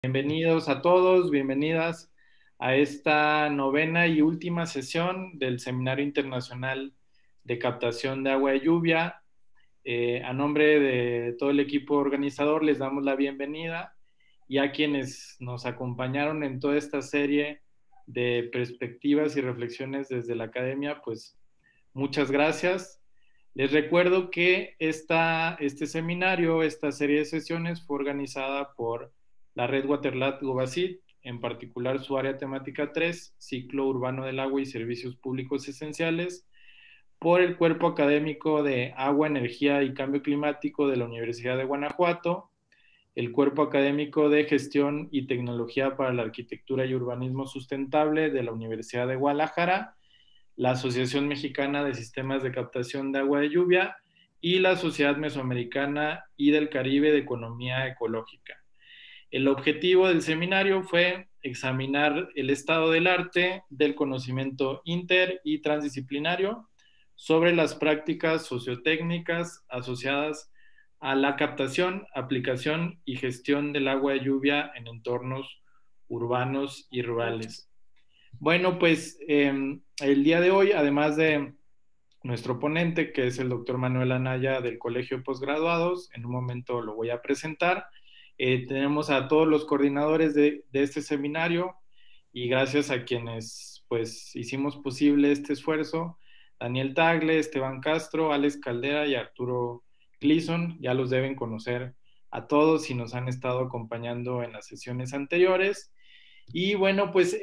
Bienvenidos a todos, bienvenidas a esta novena y última sesión del Seminario Internacional de Captación de Agua de Lluvia. A nombre de todo el equipo organizador les damos la bienvenida y a quienes nos acompañaron en toda esta serie de perspectivas y reflexiones desde la academia, pues muchas gracias. Les recuerdo que este seminario, esta serie de sesiones fue organizada por la Red Waterlat Gobacit, en particular su área temática 3, Ciclo Urbano del Agua y Servicios Públicos Esenciales, por el Cuerpo Académico de Agua, Energía y Cambio Climático de la Universidad de Guanajuato, el Cuerpo Académico de Gestión y Tecnología para la Arquitectura y Urbanismo Sustentable de la Universidad de Guadalajara, la Asociación Mexicana de Sistemas de Captación de Agua de Lluvia y la Sociedad Mesoamericana y del Caribe de Economía Ecológica. El objetivo del seminario fue examinar el estado del arte del conocimiento inter y transdisciplinario sobre las prácticas sociotécnicas asociadas a la captación, aplicación y gestión del agua de lluvia en entornos urbanos y rurales. Bueno, pues el día de hoy, además de nuestro ponente, que es el doctor Manuel Anaya del Colegio de Postgraduados, en un momento lo voy a presentar, tenemos a todos los coordinadores de este seminario y gracias a quienes pues hicimos posible este esfuerzo, Daniel Tagle, Esteban Castro, Alex Caldera y Arturo Gleason, ya los deben conocer a todos y nos han estado acompañando en las sesiones anteriores. Y bueno, pues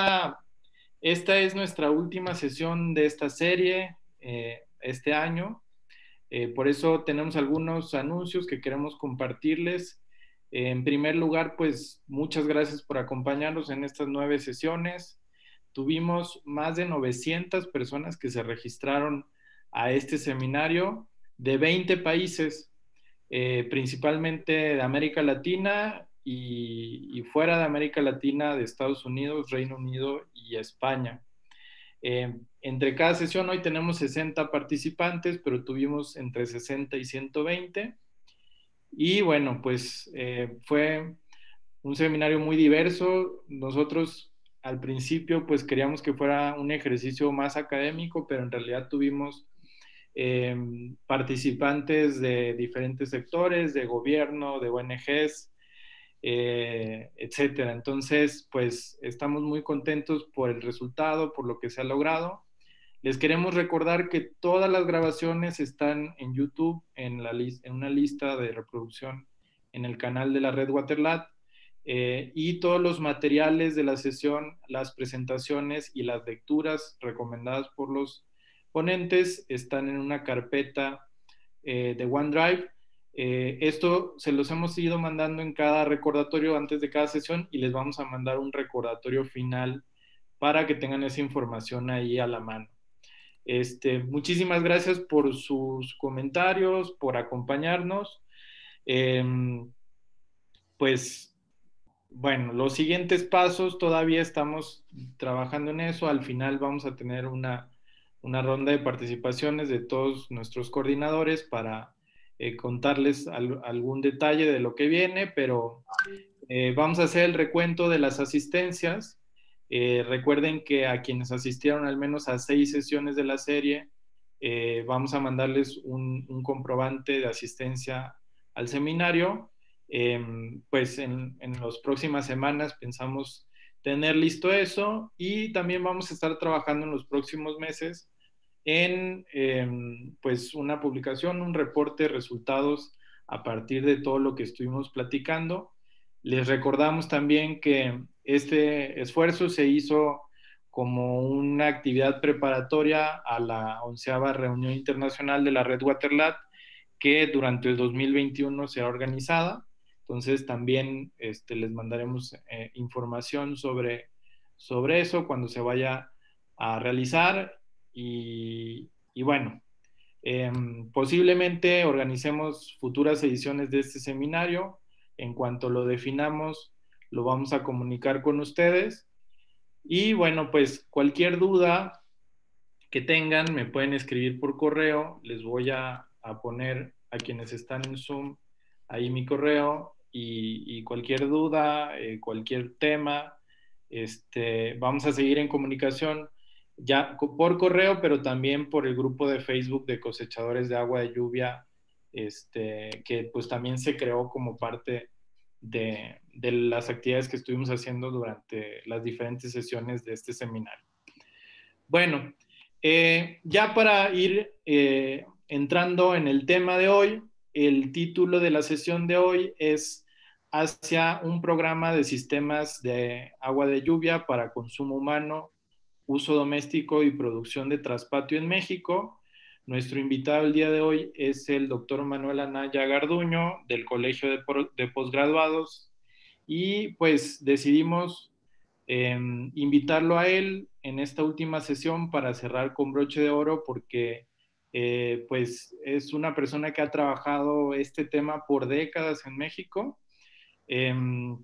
esta es nuestra última sesión de esta serie este año. Por eso tenemos algunos anuncios que queremos compartirles. En primer lugar, pues muchas gracias por acompañarnos en estas 9 sesiones. Tuvimos más de 900 personas que se registraron a este seminario de 20 países, principalmente de América Latina y fuera de América Latina, de Estados Unidos, Reino Unido y España. Entre cada sesión hoy tenemos 60 participantes, pero tuvimos entre 60 y 120. Y bueno, pues fue un seminario muy diverso. Nosotros al principio pues queríamos que fuera un ejercicio más académico, pero en realidad tuvimos eh, participantes de diferentes sectores, de gobierno, de ONGs, etcétera. Entonces, pues estamos muy contentos por el resultado, por lo que se ha logrado. Les queremos recordar que todas las grabaciones están en YouTube, en una lista de reproducción en el canal de la Red Waterlat, y todos los materiales de la sesión, las presentaciones y las lecturas recomendadas por los ponentes están en una carpeta de OneDrive. Esto se los hemos ido mandando en cada recordatorio antes de cada sesión y les vamos a mandar un recordatorio final para que tengan esa información ahí a la mano. Muchísimas gracias por sus comentarios, por acompañarnos. Eh, pues bueno, los siguientes pasos todavía estamos trabajando en eso. Al final vamos a tener una ronda de participaciones de todos nuestros coordinadores para contarles algún detalle de lo que viene, pero vamos a hacer el recuento de las asistencias. Recuerden que a quienes asistieron al menos a 6 sesiones de la serie, vamos a mandarles un comprobante de asistencia al seminario. Pues en las próximas semanas pensamos tener listo eso y también vamos a estar trabajando en los próximos meses en pues una publicación, un reporte de resultados a partir de todo lo que estuvimos platicando. Les recordamos también que este esfuerzo se hizo como una actividad preparatoria a la 11ª reunión internacional de la Red Waterlat, que durante el 2021 será organizada. Entonces también les mandaremos información sobre eso cuando se vaya a realizar y bueno, posiblemente organicemos futuras ediciones de este seminario. En cuanto lo definamos, lo vamos a comunicar con ustedes. Y bueno, pues cualquier duda que tengan, me pueden escribir por correo. Les voy a poner a quienes están en Zoom ahí mi correo y cualquier duda, cualquier tema, vamos a seguir en comunicación ya por correo, pero también por el grupo de Facebook de cosechadores de agua de lluvia, que pues también se creó como parte de las actividades que estuvimos haciendo durante las diferentes sesiones de este seminario. Bueno, ya para ir entrando en el tema de hoy, el título de la sesión de hoy es hacia un programa de sistemas de agua de lluvia para consumo humano, uso doméstico y producción de traspatio en México. Nuestro invitado el día de hoy es el doctor Manuel Anaya Garduño del Colegio de Postgraduados y pues decidimos invitarlo a él en esta última sesión para cerrar con broche de oro porque pues es una persona que ha trabajado este tema por décadas en México. Eh,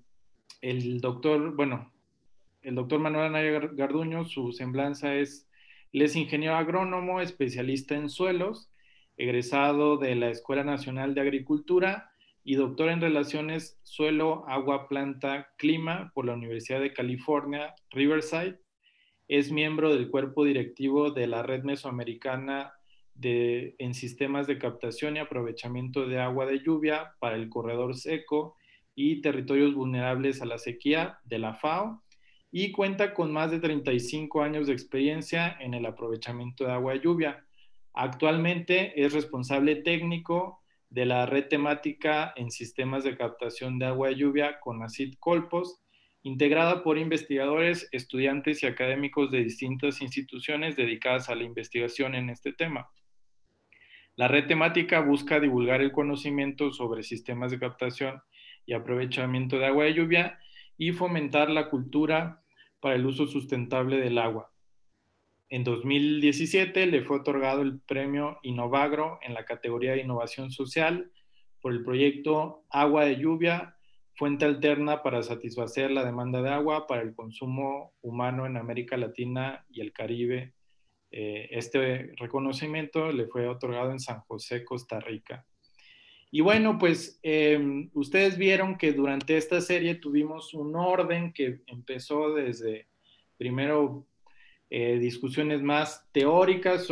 el doctor, bueno, el doctor Manuel Anaya Garduño, su semblanza es, él es ingeniero agrónomo, especialista en suelos, egresado de la Escuela Nacional de Agricultura y doctor en relaciones suelo, agua, planta, clima por la Universidad de California, Riverside. Es miembro del cuerpo directivo de la Red Mesoamericana en sistemas de captación y aprovechamiento de agua de lluvia para el corredor seco y territorios vulnerables a la sequía de la FAO y cuenta con más de 35 años de experiencia en el aprovechamiento de agua de lluvia. Actualmente es responsable técnico de la red temática en sistemas de captación de agua de lluvia con ACID Colpos, integrada por investigadores, estudiantes y académicos de distintas instituciones dedicadas a la investigación en este tema. La red temática busca divulgar el conocimiento sobre sistemas de captación y aprovechamiento de agua de lluvia y fomentar la cultura para el uso sustentable del agua. En 2017 le fue otorgado el premio Innovagro en la categoría de Innovación Social por el proyecto Agua de Lluvia, fuente alterna para satisfacer la demanda de agua para el consumo humano en América Latina y el Caribe. Este reconocimiento le fue otorgado en San José, Costa Rica. Y bueno, pues ustedes vieron que durante esta serie tuvimos un orden que empezó desde primero discusiones más teóricas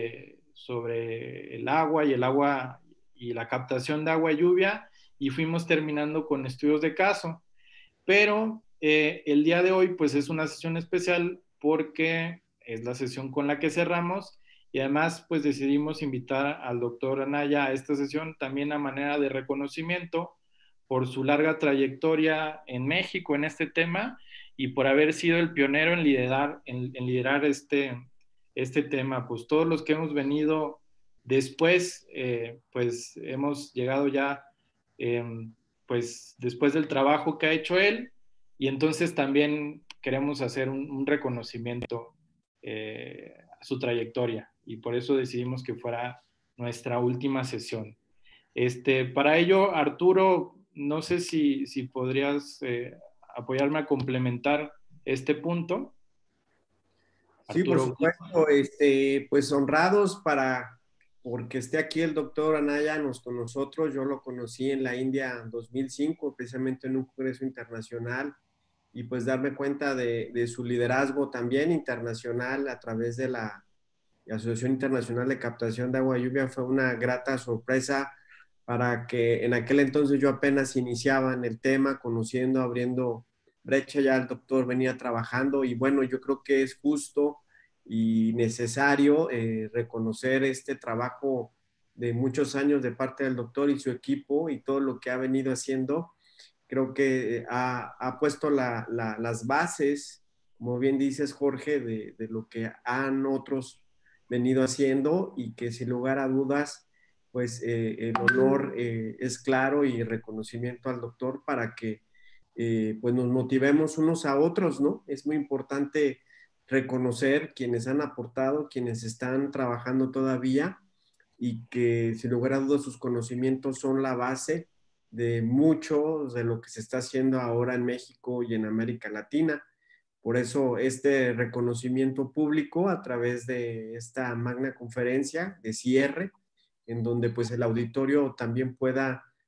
sobre el agua y la captación de agua y lluvia y fuimos terminando con estudios de caso. Pero el día de hoy pues es una sesión especial porque es la sesión con la que cerramos y además pues decidimos invitar al doctor Anaya a esta sesión también a manera de reconocimiento por su larga trayectoria en México en este tema y por haber sido el pionero en liderar este tema. Pues todos los que hemos venido después, pues hemos llegado ya eh, pues después del trabajo que ha hecho él y entonces también queremos hacer un reconocimiento a su trayectoria y por eso decidimos que fuera nuestra última sesión. Para ello, Arturo, no sé si podrías apoyarme a complementar este punto. Sí, por Arturo. supuesto, pues honrados porque esté aquí el doctor Anaya con nosotros. Yo lo conocí en la India en 2005, precisamente en un congreso internacional, y pues darme cuenta de su liderazgo también internacional a través de la Asociación Internacional de Captación de Agua y Lluvia fue una grata sorpresa para que en aquel entonces yo apenas iniciaba en el tema, conociendo, abriendo brecha, ya el doctor venía trabajando y bueno, yo creo que es justo y necesario reconocer este trabajo de muchos años de parte del doctor y su equipo y todo lo que ha venido haciendo. Creo que ha puesto las bases, como bien dices, Jorge, de lo que han otros venido haciendo y que sin lugar a dudas, pues el honor es claro y reconocimiento al doctor para que pues nos motivemos unos a otros, ¿no? Es muy importante reconocer quienes han aportado, quienes están trabajando todavía y que sin lugar a dudas sus conocimientos son la base de mucho de lo que se está haciendo ahora en México y en América Latina. Por eso este reconocimiento público a través de esta magna conferencia de cierre, en donde pues el auditorio también pueda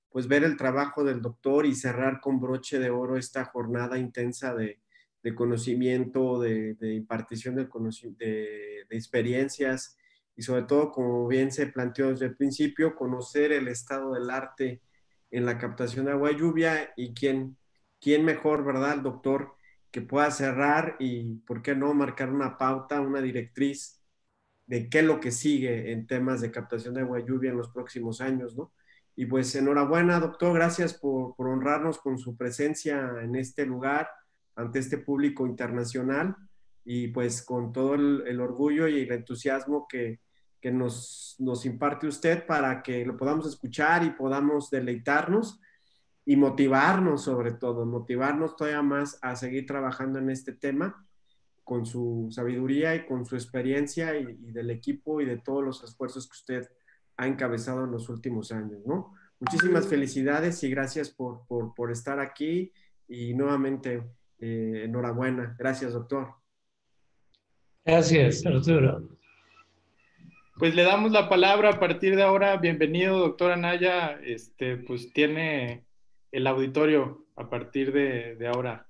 pues ver el trabajo del doctor y cerrar con broche de oro esta jornada intensa de conocimiento, de impartición de experiencias y sobre todo, como bien se planteó desde el principio, conocer el estado del arte en la captación de agua de lluvia y quién mejor, ¿verdad? El doctor que pueda cerrar y, ¿por qué no?, marcar una pauta, una directriz de qué es lo que sigue en temas de captación de agua de lluvia en los próximos años, ¿no? Y pues enhorabuena, doctor, gracias por honrarnos con su presencia en este lugar, ante este público internacional y pues con todo el orgullo y el entusiasmo que nos imparte usted para que lo podamos escuchar y podamos deleitarnos y motivarnos sobre todo, motivarnos todavía más a seguir trabajando en este tema con su sabiduría y con su experiencia y del equipo y de todos los esfuerzos que usted ha encabezado en los últimos años, ¿no? Muchísimas felicidades y gracias por estar aquí y nuevamente enhorabuena. Gracias, doctor. Gracias, Arturo. Pues le damos la palabra a partir de ahora. Bienvenido, doctor Anaya. Pues tiene el auditorio a partir de ahora.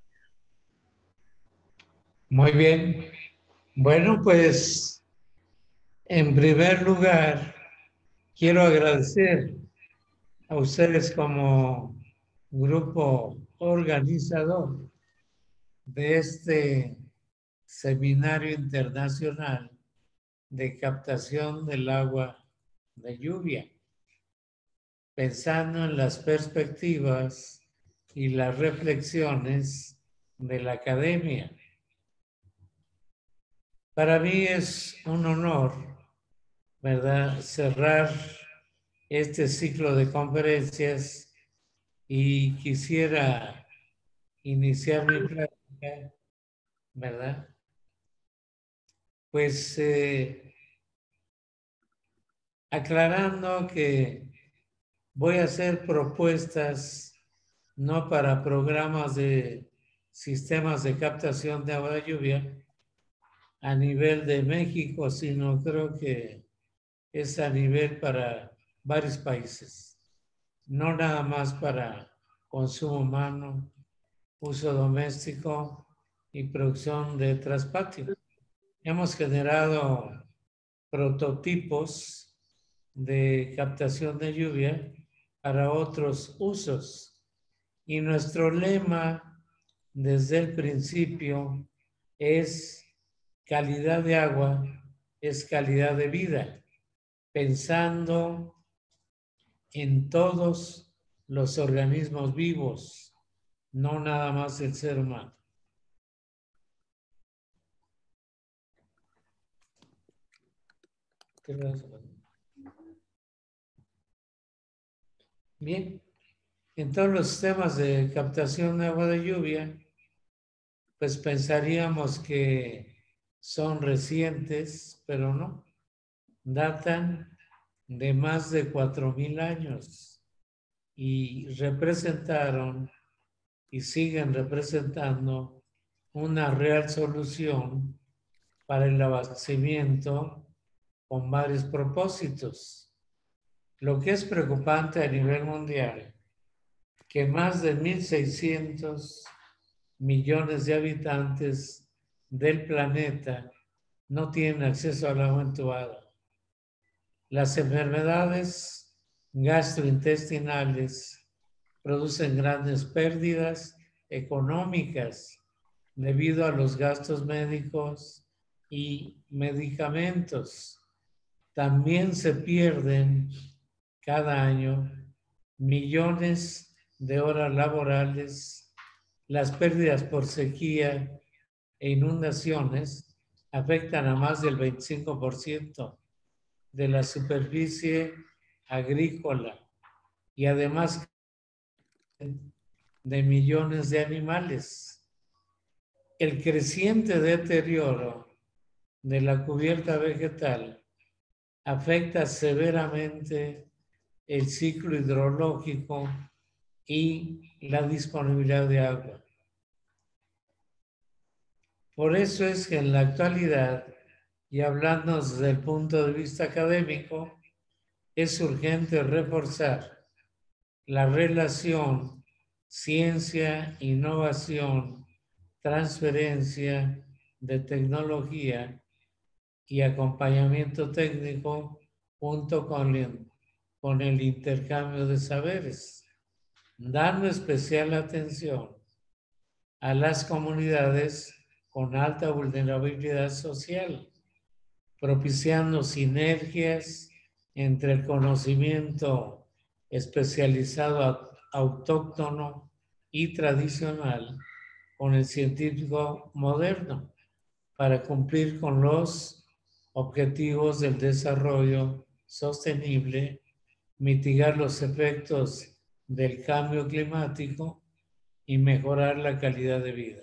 Muy bien. Bueno, pues en primer lugar, quiero agradecer a ustedes como grupo organizador de este seminario internacional de captación del agua de lluvia, pensando en las perspectivas y las reflexiones de la academia. Para mí es un honor, ¿verdad?, cerrar este ciclo de conferencias y quisiera iniciar mi plática, ¿verdad? Pues aclarando que voy a hacer propuestas no para programas de sistemas de captación de agua de lluvia a nivel de México, sino creo que es a nivel para varios países, no nada más para consumo humano, uso doméstico y producción de traspatio. Hemos generado prototipos de captación de lluvia para otros usos. Y nuestro lema desde el principio es calidad de agua, es calidad de vida, pensando en todos los organismos vivos, no nada más el ser humano. Bien, en todos los sistemas de captación de agua de lluvia, pues pensaríamos que son recientes, pero no. Datan de más de 4,000 años y representaron y siguen representando una real solución para el abastecimiento con varios propósitos. Lo que es preocupante a nivel mundial, que más de 1.600 millones de habitantes del planeta no tienen acceso al agua entubada. Las enfermedades gastrointestinales producen grandes pérdidas económicas debido a los gastos médicos y medicamentos. También se pierden cada año millones de horas laborales. Las pérdidas por sequía e inundaciones afectan a más del 25% de la superficie agrícola y además de millones de animales. El creciente deterioro de la cubierta vegetal afecta severamente el ciclo hidrológico y la disponibilidad de agua. Por eso es que en la actualidad, y hablando desde el punto de vista académico, es urgente reforzar la relación ciencia, innovación, transferencia de tecnología y acompañamiento técnico junto con el intercambio de saberes, dando especial atención a las comunidades con alta vulnerabilidad social, propiciando sinergias entre el conocimiento especializado autóctono y tradicional con el científico moderno para cumplir con los objetivos del desarrollo sostenible, mitigar los efectos del cambio climático y mejorar la calidad de vida.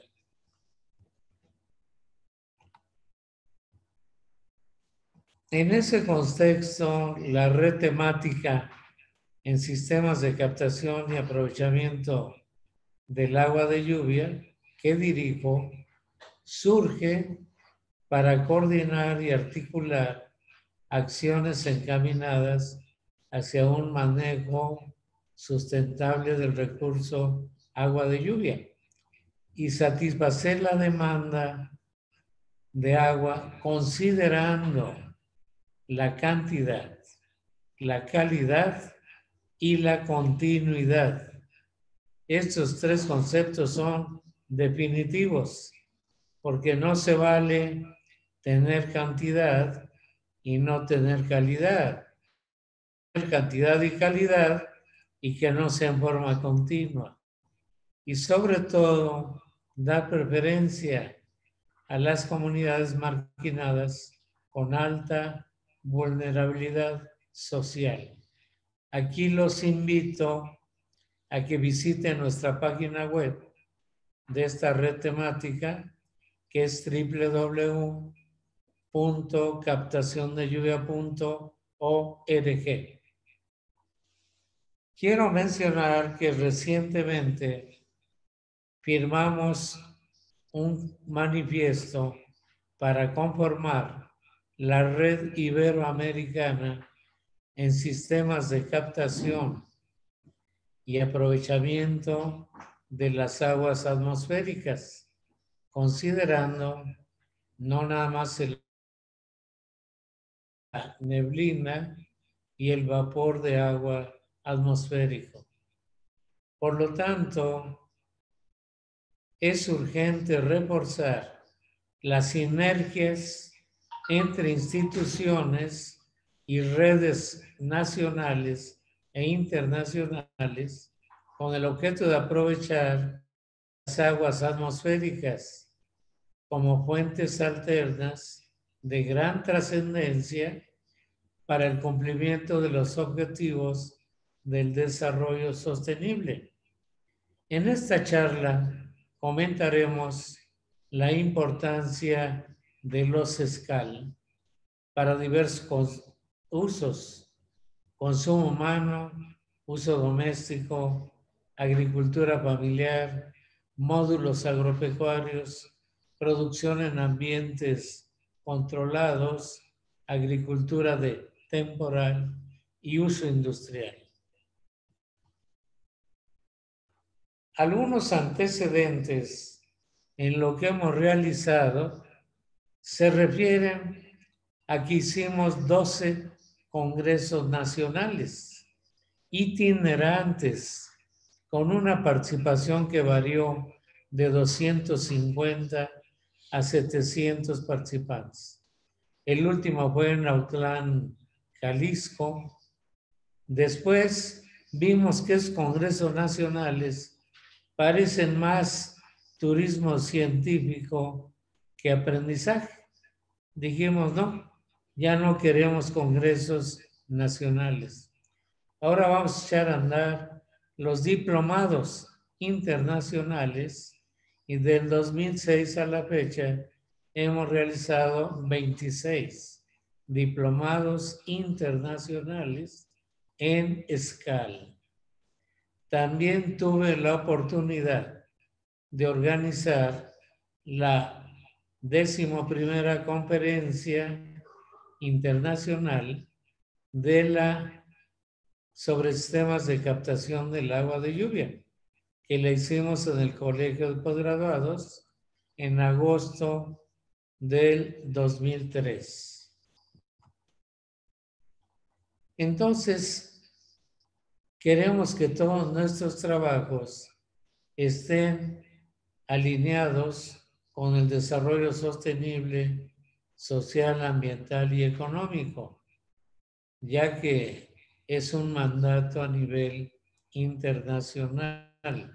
En ese contexto, la red temática en sistemas de captación y aprovechamiento del agua de lluvia que dirijo surge para coordinar y articular acciones encaminadas hacia un manejo sustentable del recurso agua de lluvia y satisfacer la demanda de agua considerando la cantidad, la calidad y la continuidad. Estos tres conceptos son definitivos porque no se vale tener cantidad y no tener calidad. Tener cantidad y calidad y que no sea en forma continua. Y sobre todo, dar preferencia a las comunidades marginadas con alta vulnerabilidad social. Aquí los invito a que visiten nuestra página web de esta red temática, que es www.captaciondelluvia.org. Quiero mencionar que recientemente firmamos un manifiesto para conformar la red iberoamericana en sistemas de captación y aprovechamiento de las aguas atmosféricas, considerando no nada más la neblina y el vapor de agua atmosférico. Por lo tanto, es urgente reforzar las sinergias entre instituciones y redes nacionales e internacionales con el objeto de aprovechar las aguas atmosféricas como fuentes alternas de gran trascendencia para el cumplimiento de los objetivos del desarrollo sostenible. En esta charla comentaremos la importancia de los SCAL para diversos usos: consumo humano, uso doméstico, agricultura familiar, módulos agropecuarios, producción en ambientes controlados, agricultura temporal y uso industrial. Algunos antecedentes en lo que hemos realizado se refieren a que hicimos 12 congresos nacionales itinerantes con una participación que varió de 250 a 700 participantes. El último fue en Autlán, Jalisco. Después vimos que esos congresos nacionales parecen más turismo científico que aprendizaje. Dijimos, no, ya no queremos congresos nacionales. Ahora vamos a echar a andar los diplomados internacionales y del 2006 a la fecha hemos realizado 26 diplomados internacionales en escala. También tuve la oportunidad de organizar la 11ª conferencia internacional de la sobre sistemas de captación del agua de lluvia, que la hicimos en el Colegio de Posgraduados en agosto del 2003. Entonces, queremos que todos nuestros trabajos estén alineados con el desarrollo sostenible, social, ambiental y económico, ya que es un mandato a nivel internacional.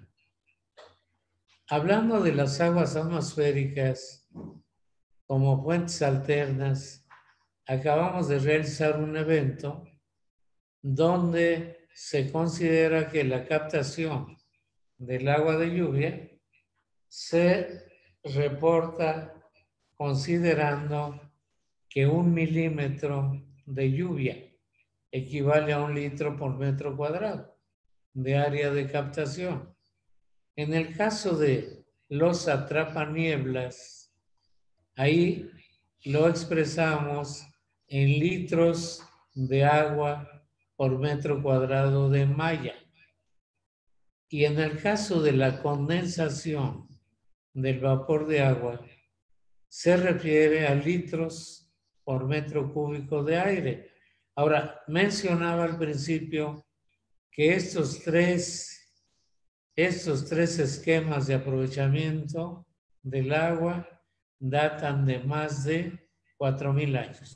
Hablando de las aguas atmosféricas como fuentes alternas, acabamos de realizar un evento donde se considera que la captación del agua de lluvia se reporta considerando que 1 milímetro de lluvia equivale a 1 litro por metro cuadrado de área de captación. En el caso de los atrapanieblas, ahí lo expresamos en litros de agua por metro cuadrado de malla. Y en el caso de la condensación del vapor de agua, se refiere a litros por metro cúbico de aire. Ahora, mencionaba al principio que estos tres esquemas de aprovechamiento del agua datan de más de 4,000 años.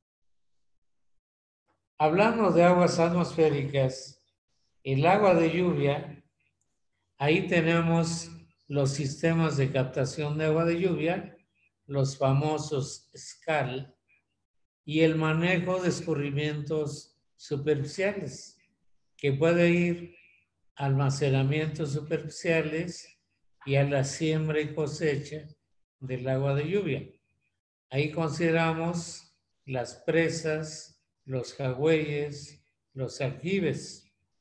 Hablando de aguas atmosféricas, el agua de lluvia, ahí tenemos los sistemas de captación de agua de lluvia, los famosos SCAL, y el manejo de escurrimientos superficiales, que puede ir a almacenamientos superficiales y a la siembra y cosecha del agua de lluvia. Ahí consideramos las presas, los jagüeyes, los aljibes.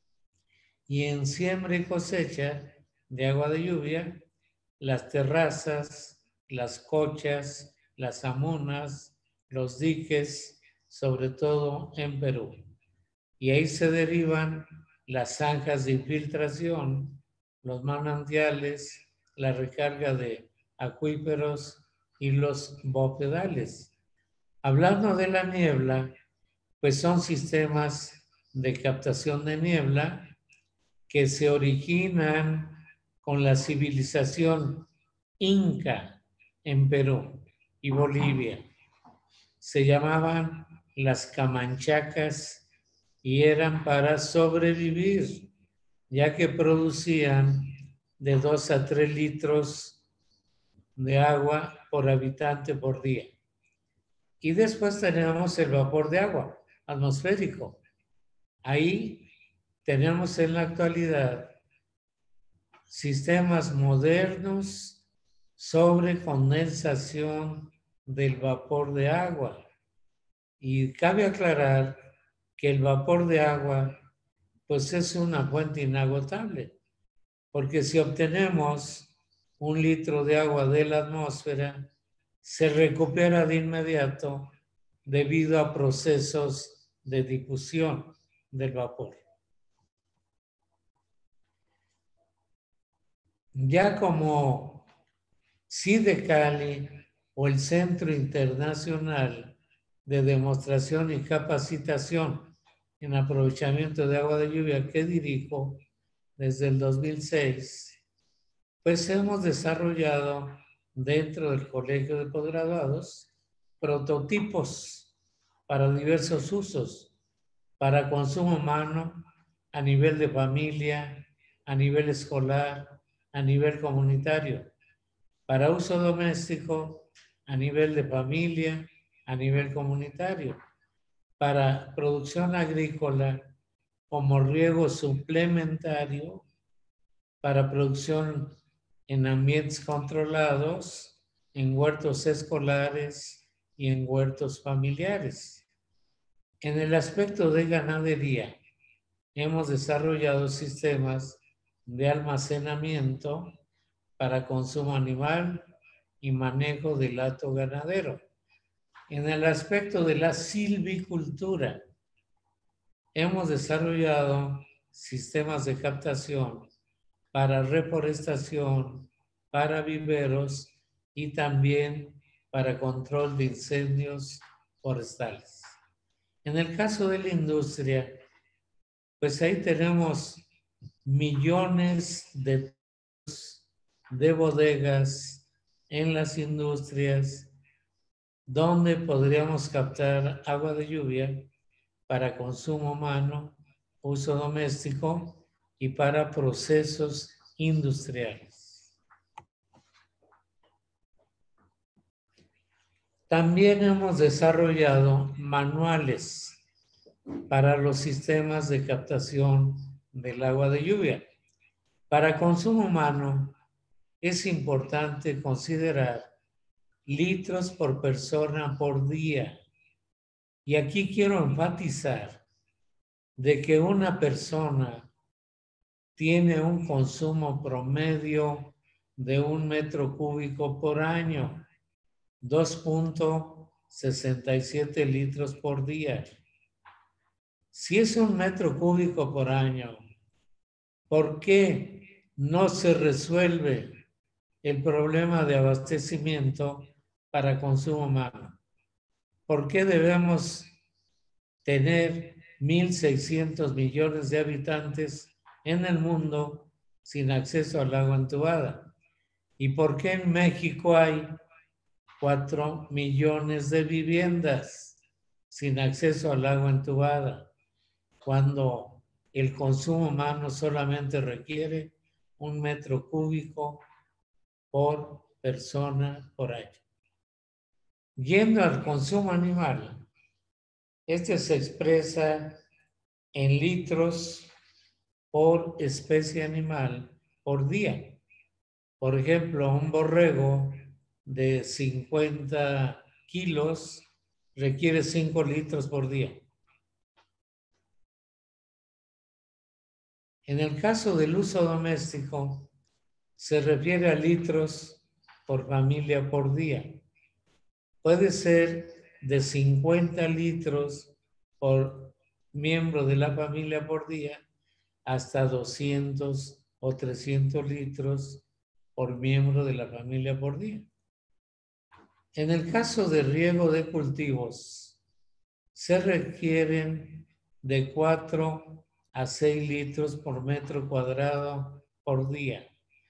Y en siembra y cosecha de agua de lluvia, las terrazas, las cochas, las amunas, los diques, sobre todo en Perú. Y ahí se derivan las zanjas de infiltración, los manantiales, la recarga de acuíferos y los bopedales. Hablando de la niebla, pues son sistemas de captación de niebla que se originan con la civilización inca en Perú y Bolivia. Se llamaban las camanchacas y eran para sobrevivir, ya que producían de 2 a 3 litros de agua por habitante por día. Y después tenemos el vapor de agua atmosférico. Ahí tenemos en la actualidad sistemas modernos sobre condensación del vapor de agua. Y cabe aclarar que el vapor de agua pues es una fuente inagotable, porque si obtenemos 1 litro de agua de la atmósfera, se recupera de inmediato debido a procesos de difusión del vapor. Ya como CIDECALI o el Centro Internacional de Demostración y Capacitación en Aprovechamiento de Agua de Lluvia que dirijo desde el 2006, pues hemos desarrollado dentro del Colegio de Posgraduados prototipos para diversos usos, para consumo humano, a nivel de familia, a nivel escolar, a nivel comunitario, para uso doméstico, a nivel de familia, a nivel comunitario, para producción agrícola como riego suplementario, para producción en ambientes controlados, en huertos escolares y en huertos familiares. En el aspecto de ganadería, hemos desarrollado sistemas de almacenamiento para consumo animal y manejo del hato ganadero. En el aspecto de la silvicultura, hemos desarrollado sistemas de captación para reforestación, para viveros y también para control de incendios forestales. En el caso de la industria, pues ahí tenemos millones de bodegas en las industrias donde podríamos captar agua de lluvia para consumo humano, uso doméstico y para procesos industriales. También hemos desarrollado manuales para los sistemas de captación del agua de lluvia. Para consumo humano es importante considerar litros por persona por día. Y aquí quiero enfatizar de que una persona tiene un consumo promedio de 1 metro cúbico por año, 2.67 litros por día. Si es 1 metro cúbico por año, ¿por qué no se resuelve el problema de abastecimiento para consumo humano? ¿Por qué debemos tener 1.600 millones de habitantes en el mundo sin acceso al agua entubada? ¿Y por qué en México hay 4 millones de viviendas sin acceso al agua entubada, cuando el consumo humano solamente requiere 1 metro cúbico por persona por año? Yendo al consumo animal, este se expresa en litros por especie animal por día. Por ejemplo, un borrego de 50 kilos requiere 5 litros por día. En el caso del uso doméstico, se refiere a litros por familia por día. Puede ser de 50 litros por miembro de la familia por día hasta 200 o 300 litros por miembro de la familia por día. En el caso de riego de cultivos, se requieren de 4 a 6 litros por metro cuadrado por día.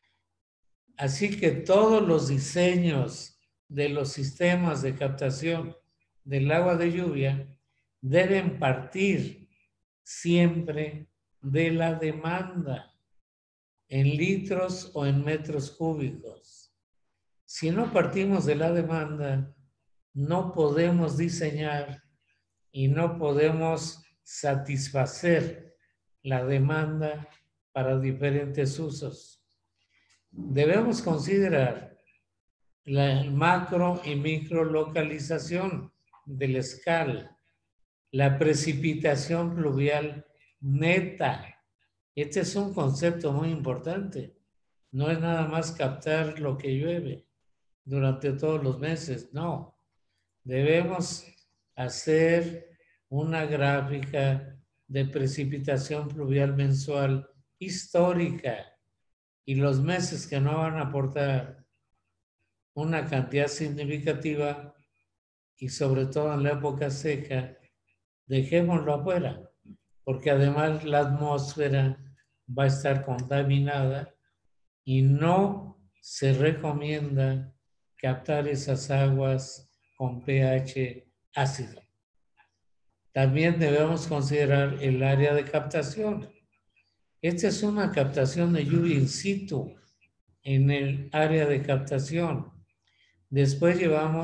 Así que todos los diseños de los sistemas de captación del agua de lluvia deben partir siempre de la demanda en litros o en metros cúbicos. Si no partimos de la demanda, no podemos diseñar y no podemos satisfacer la demanda para diferentes usos. Debemos considerar la macro y micro localización del escal, la precipitación pluvial neta. Este es un concepto muy importante. No es nada más captar lo que llueve durante todos los meses, no. Debemos hacer una gráfica de precipitación pluvial mensual histórica y los meses que no van a aportar una cantidad significativa y sobre todo en la época seca, dejémoslo afuera, porque además la atmósfera va a estar contaminada y no se recomienda captar esas aguas con pH ácido. También debemos considerar el área de captación. Esta es una captación de lluvia in situ en el área de captación. Después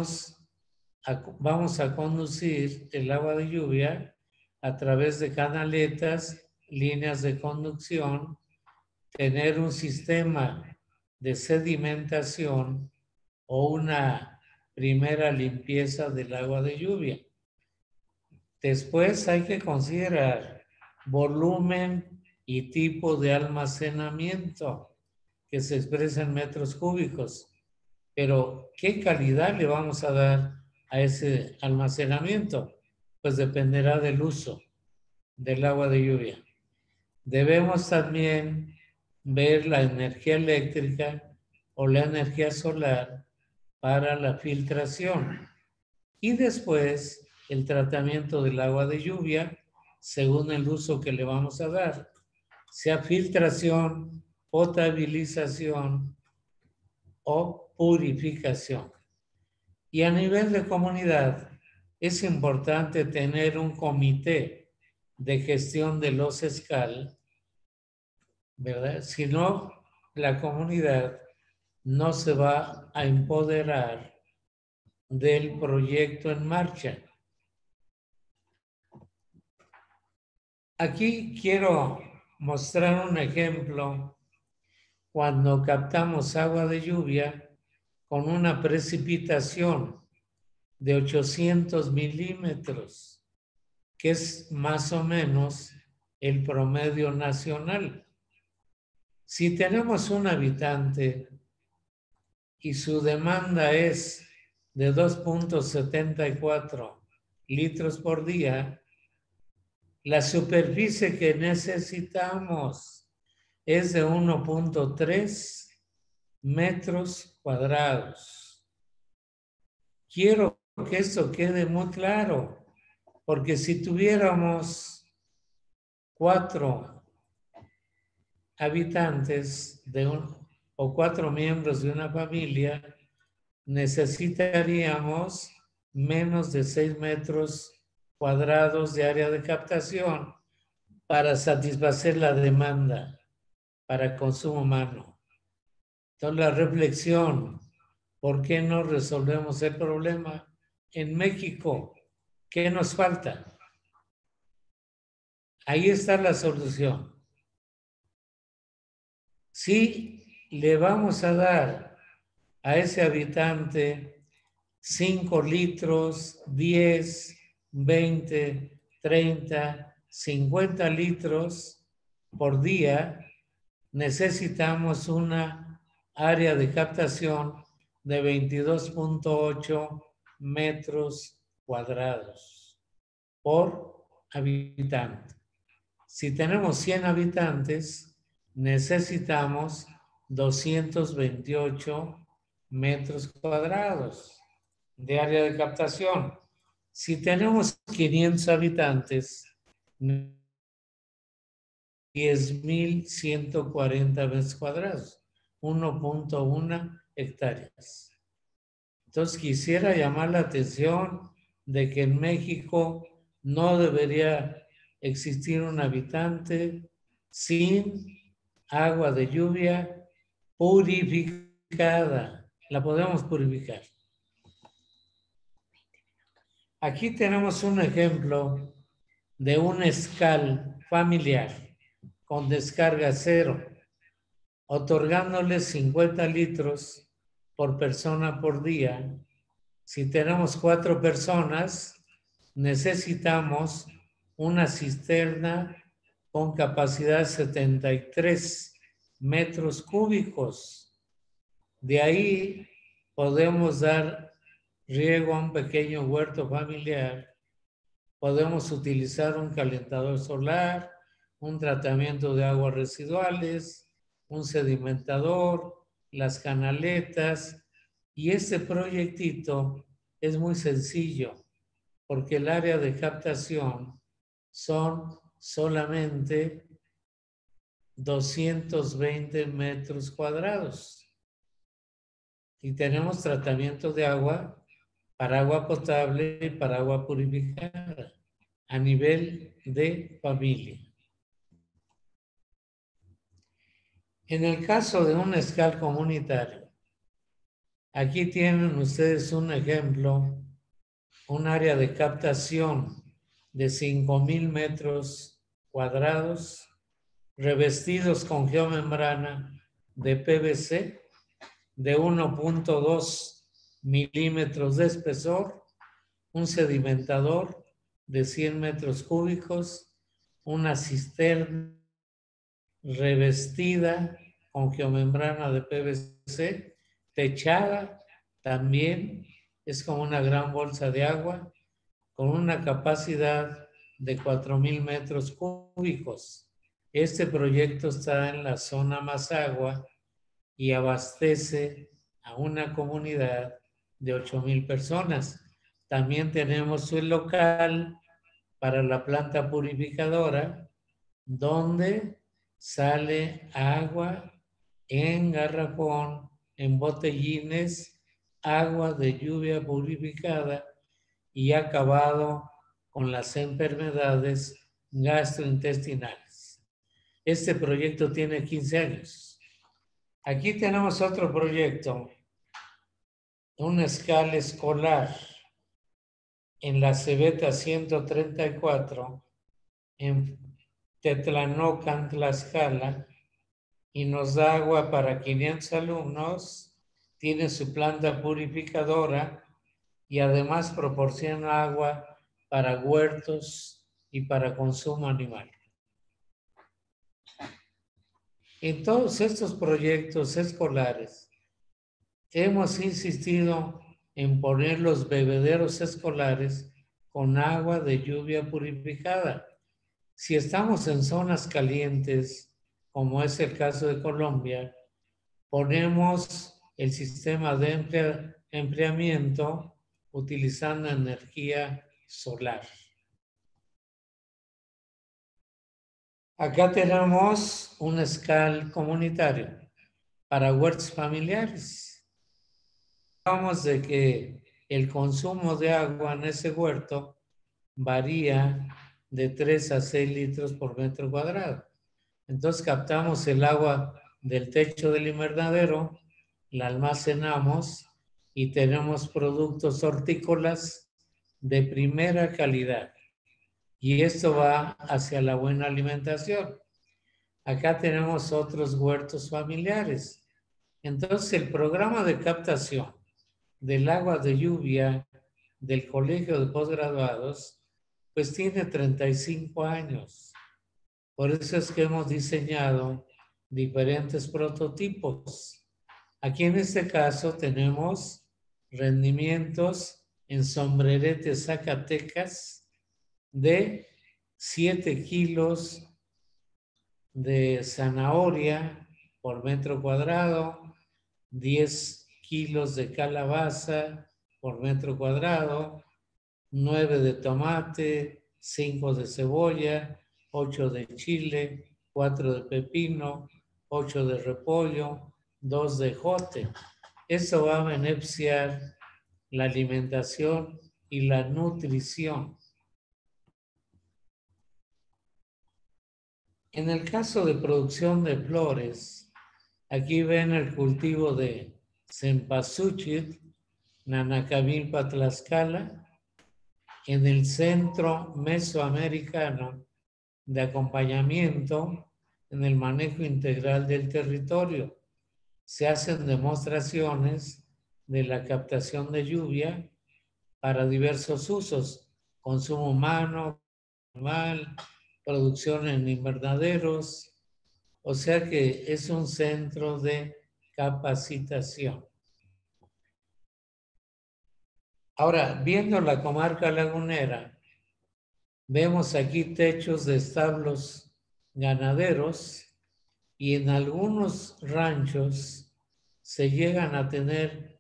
vamos a conducir el agua de lluvia a través de canaletas, líneas de conducción, tener un sistema de sedimentación o una primera limpieza del agua de lluvia. Después hay que considerar volumen y tipo de almacenamiento que se expresa en metros cúbicos. Pero, ¿qué calidad le vamos a dar a ese almacenamiento? Pues dependerá del uso. del agua de lluvia. Debemos también ver la energía eléctrica o la energía solar para la filtración. Y después el tratamiento del agua de lluvia según el uso que le vamos a dar, sea filtración, potabilización o purificación. Y a nivel de comunidad es importante tener un comité de gestión de los SCAL, ¿verdad? Si no, la comunidad no se va a empoderar del proyecto en marcha. Aquí quiero mostrar un ejemplo cuando captamos agua de lluvia con una precipitación de 800 milímetros, que es más o menos el promedio nacional. Si tenemos un habitante y su demanda es de 2.74 litros por día, la superficie que necesitamos es de 1.3 metros cuadrados. Quiero que esto quede muy claro, porque si tuviéramos 4 habitantes o 4 miembros de una familia, necesitaríamos menos de 6 metros cuadrados de área de captación para satisfacer la demanda para consumo humano. Entonces la reflexión, ¿por qué no resolvemos el problema en México? ¿Qué nos falta? Ahí está la solución. Si le vamos a dar a ese habitante 5 litros, 10, 20, 30, 50 litros por día, necesitamos una área de captación de 22.8 metros cuadrados por habitante. Si tenemos 100 habitantes, necesitamos 228 metros cuadrados de área de captación. Si tenemos 500 habitantes, 10.140 metros cuadrados, 1.1 hectáreas. Entonces quisiera llamar la atención de que en México no debería existir un habitante sin agua de lluvia purificada. La podemos purificar. Aquí tenemos un ejemplo de un SCAL familiar con descarga cero, otorgándole 50 litros por persona por día. Si tenemos 4 personas, necesitamos una cisterna con capacidad de 73 metros cúbicos. De ahí podemos dar riego a un pequeño huerto familiar. Podemos utilizar un calentador solar, un tratamiento de aguas residuales, un sedimentador, las canaletas. Y este proyectito es muy sencillo porque el área de captación son solamente 220 metros cuadrados. Y tenemos tratamiento de agua para agua potable y para agua purificada a nivel de familia. En el caso de un SCAL comunitario, aquí tienen ustedes un ejemplo, un área de captación de 5,000 metros cuadrados revestidos con geomembrana de PVC de 1.2 milímetros de espesor, un sedimentador de 100 metros cúbicos, una cisterna revestida con geomembrana de PVC, techada también, es como una gran bolsa de agua, con una capacidad de 4,000 metros cúbicos. Este proyecto está en la zona Mazagua y abastece a una comunidad de 8,000 personas. También tenemos el local para la planta purificadora, donde sale agua en garrafón, en botellines, agua de lluvia purificada y acabado con las enfermedades gastrointestinales. Este proyecto tiene 15 años. Aquí tenemos otro proyecto, una escala escolar en la Cebeta 134, en Tetlanocan, Tlaxcala, y nos da agua para 500 alumnos, tiene su planta purificadora y además proporciona agua para huertos y para consumo animal. En todos estos proyectos escolares hemos insistido en poner los bebederos escolares con agua de lluvia purificada. Si estamos en zonas calientes, como es el caso de Colombia, ponemos el sistema de enfriamiento utilizando energía solar. Acá tenemos un escal comunitario para huertos familiares. Hablamos de que el consumo de agua en ese huerto varía de 3 a 6 litros por metro cuadrado. Entonces captamos el agua del techo del invernadero, la almacenamos y tenemos productos hortícolas de primera calidad. Y esto va hacia la buena alimentación. Acá tenemos otros huertos familiares. Entonces el programa de captación del agua de lluvia del Colegio de Postgraduados pues tiene 35 años. Por eso es que hemos diseñado diferentes prototipos. Aquí en este caso tenemos rendimientos en Sombrerete, Zacatecas, de 7 kilos de zanahoria por metro cuadrado, 10 kilos de calabaza por metro cuadrado, 9 de tomate, 5 de cebolla, 8 de chile, 4 de pepino, 8 de repollo, 2 de ejote. Eso va a beneficiar la alimentación y la nutrición. En el caso de producción de flores, aquí ven el cultivo de cempasúchil, Nanacamilpa, Tlaxcala, en el Centro Mesoamericano de Acompañamiento en el Manejo Integral del Territorio. Se hacen demostraciones de la captación de lluvia para diversos usos, consumo humano, animal, producción en invernaderos, o sea que es un centro de capacitación. Ahora, viendo la comarca lagunera, vemos aquí techos de establos ganaderos y en algunos ranchos se llegan a tener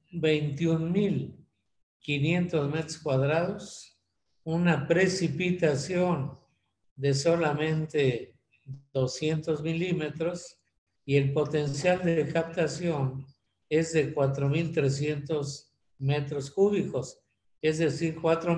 21,500 metros cuadrados, una precipitación de solamente 200 milímetros y el potencial de captación es de 4,300 metros cúbicos, es decir,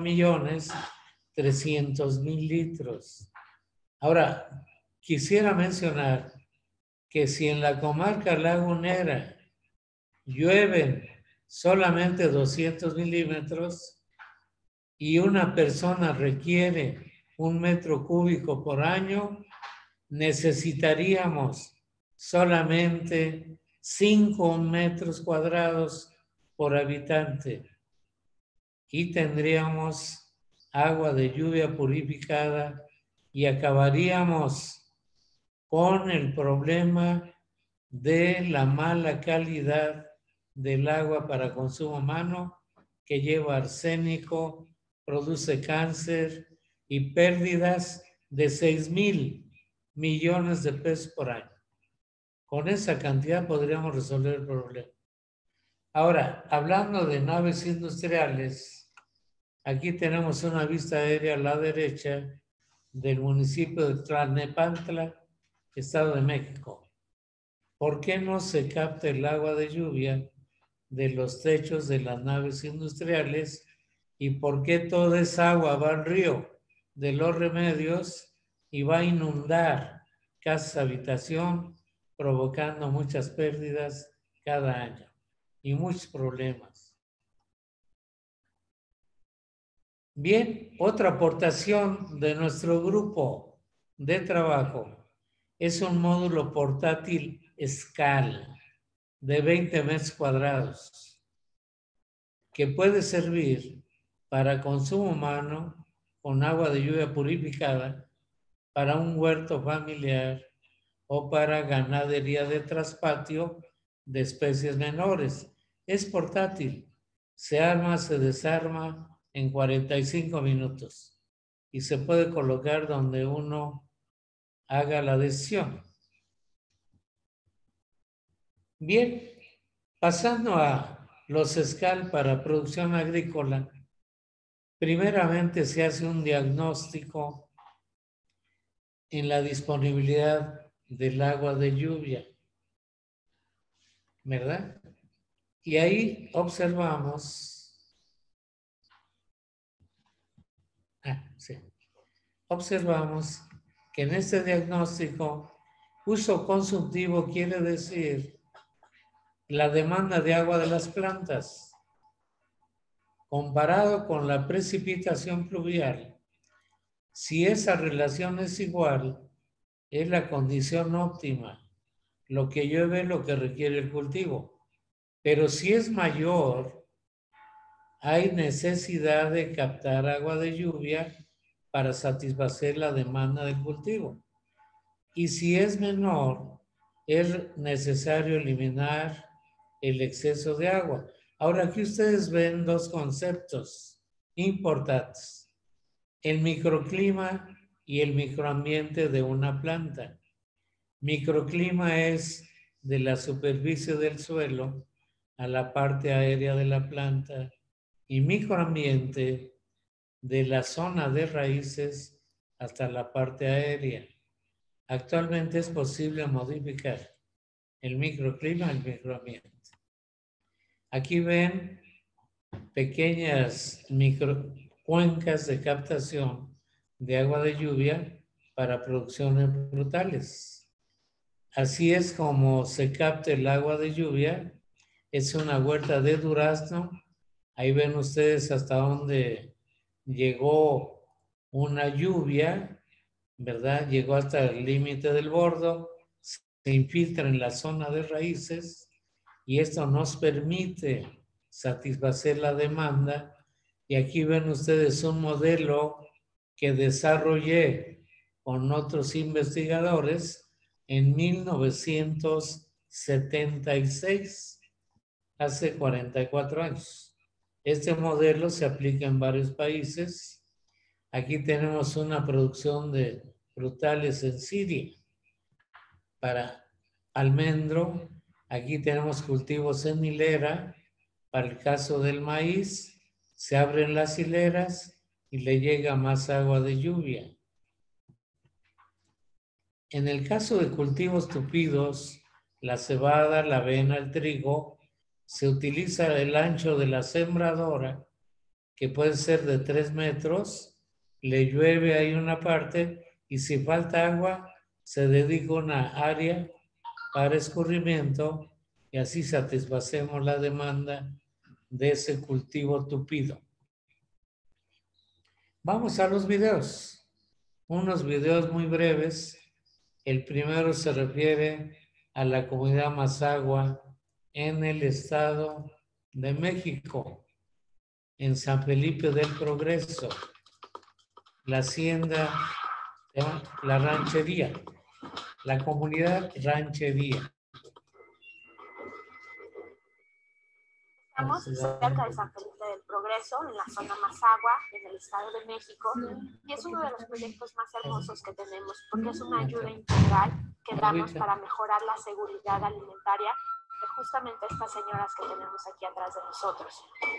4,300,000 litros. Ahora, quisiera mencionar que si en la comarca lagunera llueven solamente 200 milímetros y una persona requiere 1 metro cúbico por año, necesitaríamos solamente 5 metros cuadrados por habitante y tendríamos agua de lluvia purificada y acabaríamos con el problema de la mala calidad del agua para consumo humano que lleva arsénico, produce cáncer y pérdidas de 6,000 millones de pesos por año. Con esa cantidad podríamos resolver el problema. Ahora, hablando de naves industriales, aquí tenemos una vista aérea a la derecha del municipio de Tlalnepantla, Estado de México. ¿Por qué no se capta el agua de lluvia de los techos de las naves industriales? ¿Y por qué toda esa agua va al río de los Remedios y va a inundar casas, habitación, provocando muchas pérdidas cada año y muchos problemas? Bien, otra aportación de nuestro grupo de trabajo es un módulo portátil SCAL de 20 metros cuadrados que puede servir para consumo humano con agua de lluvia purificada, para un huerto familiar o para ganadería de traspatio de especies menores. Es portátil, se arma, se desarma en 45 minutos y se puede colocar donde uno haga la decisión. Bien, pasando a los SCAL para producción agrícola, primeramente se hace un diagnóstico en la disponibilidad del agua de lluvia, ¿verdad? Y ahí observamos, observamos que en este diagnóstico, uso consultivo quiere decir la demanda de agua de las plantas, comparado con la precipitación pluvial. Si esa relación es igual, es la condición óptima. Lo que llueve es lo que requiere el cultivo. Pero si es mayor, hay necesidad de captar agua de lluvia para satisfacer la demanda del cultivo. Y si es menor, es necesario eliminar el exceso de agua. Ahora aquí ustedes ven dos conceptos importantes: el microclima y el microambiente de una planta. Microclima es de la superficie del suelo a la parte aérea de la planta, y microambiente de la zona de raíces hasta la parte aérea. Actualmente es posible modificar el microclima y el microambiente. Aquí ven pequeñas microcuencas de captación de agua de lluvia para producciones frutales. Así es como se capta el agua de lluvia. Es una huerta de durazno. Ahí ven ustedes hasta dónde llegó una lluvia, ¿verdad? Llegó hasta el límite del bordo, se infiltra en la zona de raíces y esto nos permite satisfacer la demanda. Y aquí ven ustedes un modelo que desarrollé con otros investigadores en 1976, hace 44 años. Este modelo se aplica en varios países. Aquí tenemos una producción de frutales en Siria para almendro. Aquí tenemos cultivos en hilera. Para el caso del maíz, se abren las hileras y le llega más agua de lluvia. En el caso de cultivos tupidos, la cebada, la avena, el trigo, se utiliza el ancho de la sembradora, que puede ser de 3 metros, le llueve ahí una parte y si falta agua, se dedica una área para escurrimiento y así satisfacemos la demanda de ese cultivo tupido. Vamos a los videos. Unos videos muy breves. El primero se refiere a la comunidad Mazahua en el Estado de México, en San Felipe del Progreso, la hacienda, la ranchería, la comunidad ranchería. Estamos cerca de San Felipe del Progreso. Progreso, en la zona Mazagua, en el Estado de México, y es uno de los proyectos más hermosos que tenemos, porque es una ayuda integral que damos para mejorar la seguridad alimentaria de justamente estas señoras que tenemos aquí atrás de nosotros.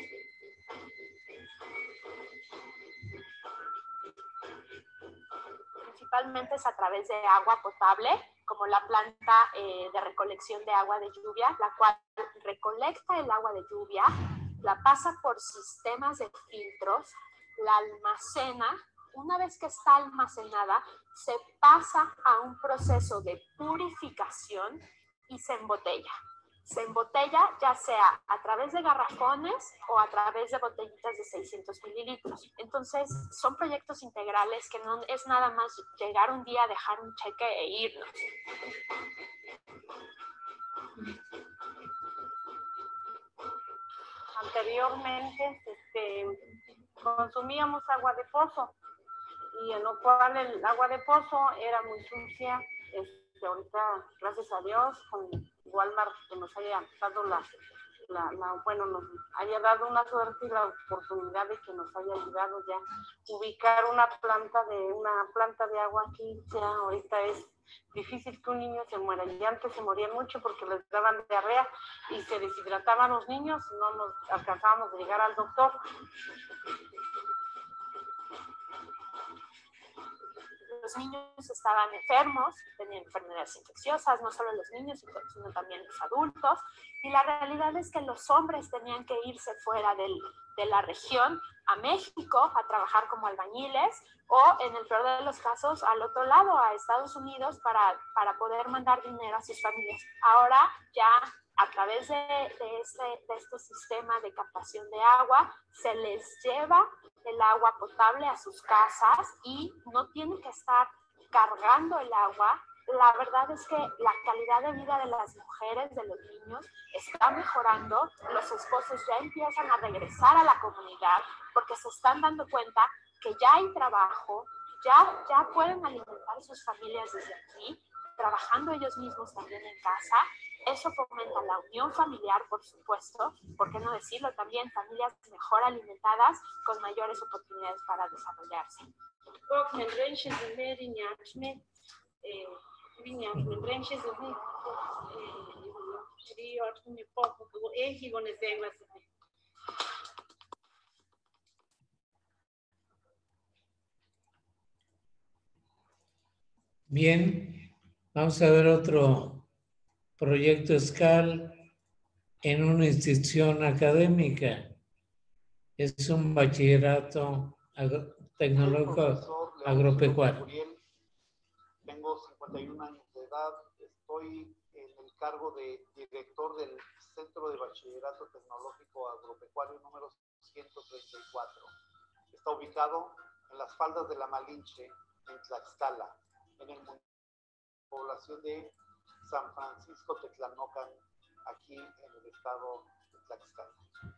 Principalmente es a través de agua potable, como la planta de recolección de agua de lluvia, la cual recolecta el agua de lluvia, la pasa por sistemas de filtros, la almacena. Una vez que está almacenada, se pasa a un proceso de purificación y se embotella. Se embotella ya sea a través de garrafones o a través de botellitas de 600 mililitros. Entonces, son proyectos integrales que no es nada más llegar un día, dejar un cheque e irnos. Anteriormente consumíamos agua de pozo, y en lo cual el agua de pozo era muy sucia. Ahorita, gracias a Dios, con Walmart, que nos haya dado bueno, nos haya dado una suerte y la oportunidad de que nos haya ayudado ya ubicar una planta de agua aquí. Ya ahorita es difícil que un niño se muera, y antes se morían mucho porque les daban diarrea y se deshidrataban los niños y no nos alcanzábamos a llegar al doctor. Los niños estaban enfermos, tenían enfermedades infecciosas, no solo los niños, sino también los adultos, y la realidad es que los hombres tenían que irse fuera de la región a México a trabajar como albañiles, o en el peor de los casos al otro lado, a Estados Unidos, para poder mandar dinero a sus familias. Ahora ya a través de este sistema de captación de agua, se les lleva el agua potable a sus casas y no tienen que estar cargando el agua. La verdad es que la calidad de vida de las mujeres, de los niños, está mejorando. Los esposos ya empiezan a regresar a la comunidad porque se están dando cuenta que ya hay trabajo, ya pueden alimentar a sus familias desde aquí, trabajando ellos mismos también en casa. Eso fomenta la unión familiar, por supuesto, ¿por qué no decirlo? También familias mejor alimentadas con mayores oportunidades para desarrollarse. Bien, vamos a ver otro proyecto SCAL en una institución académica. Es un bachillerato tecnológico agropecuario. Tengo 51 años de edad, estoy en el cargo de director del Centro de Bachillerato Tecnológico Agropecuario número 134. Está ubicado en las faldas de la Malinche, en Tlaxcala, en el municipio de población de San Francisco Tetlanocan, aquí en el estado de Tlaxcala.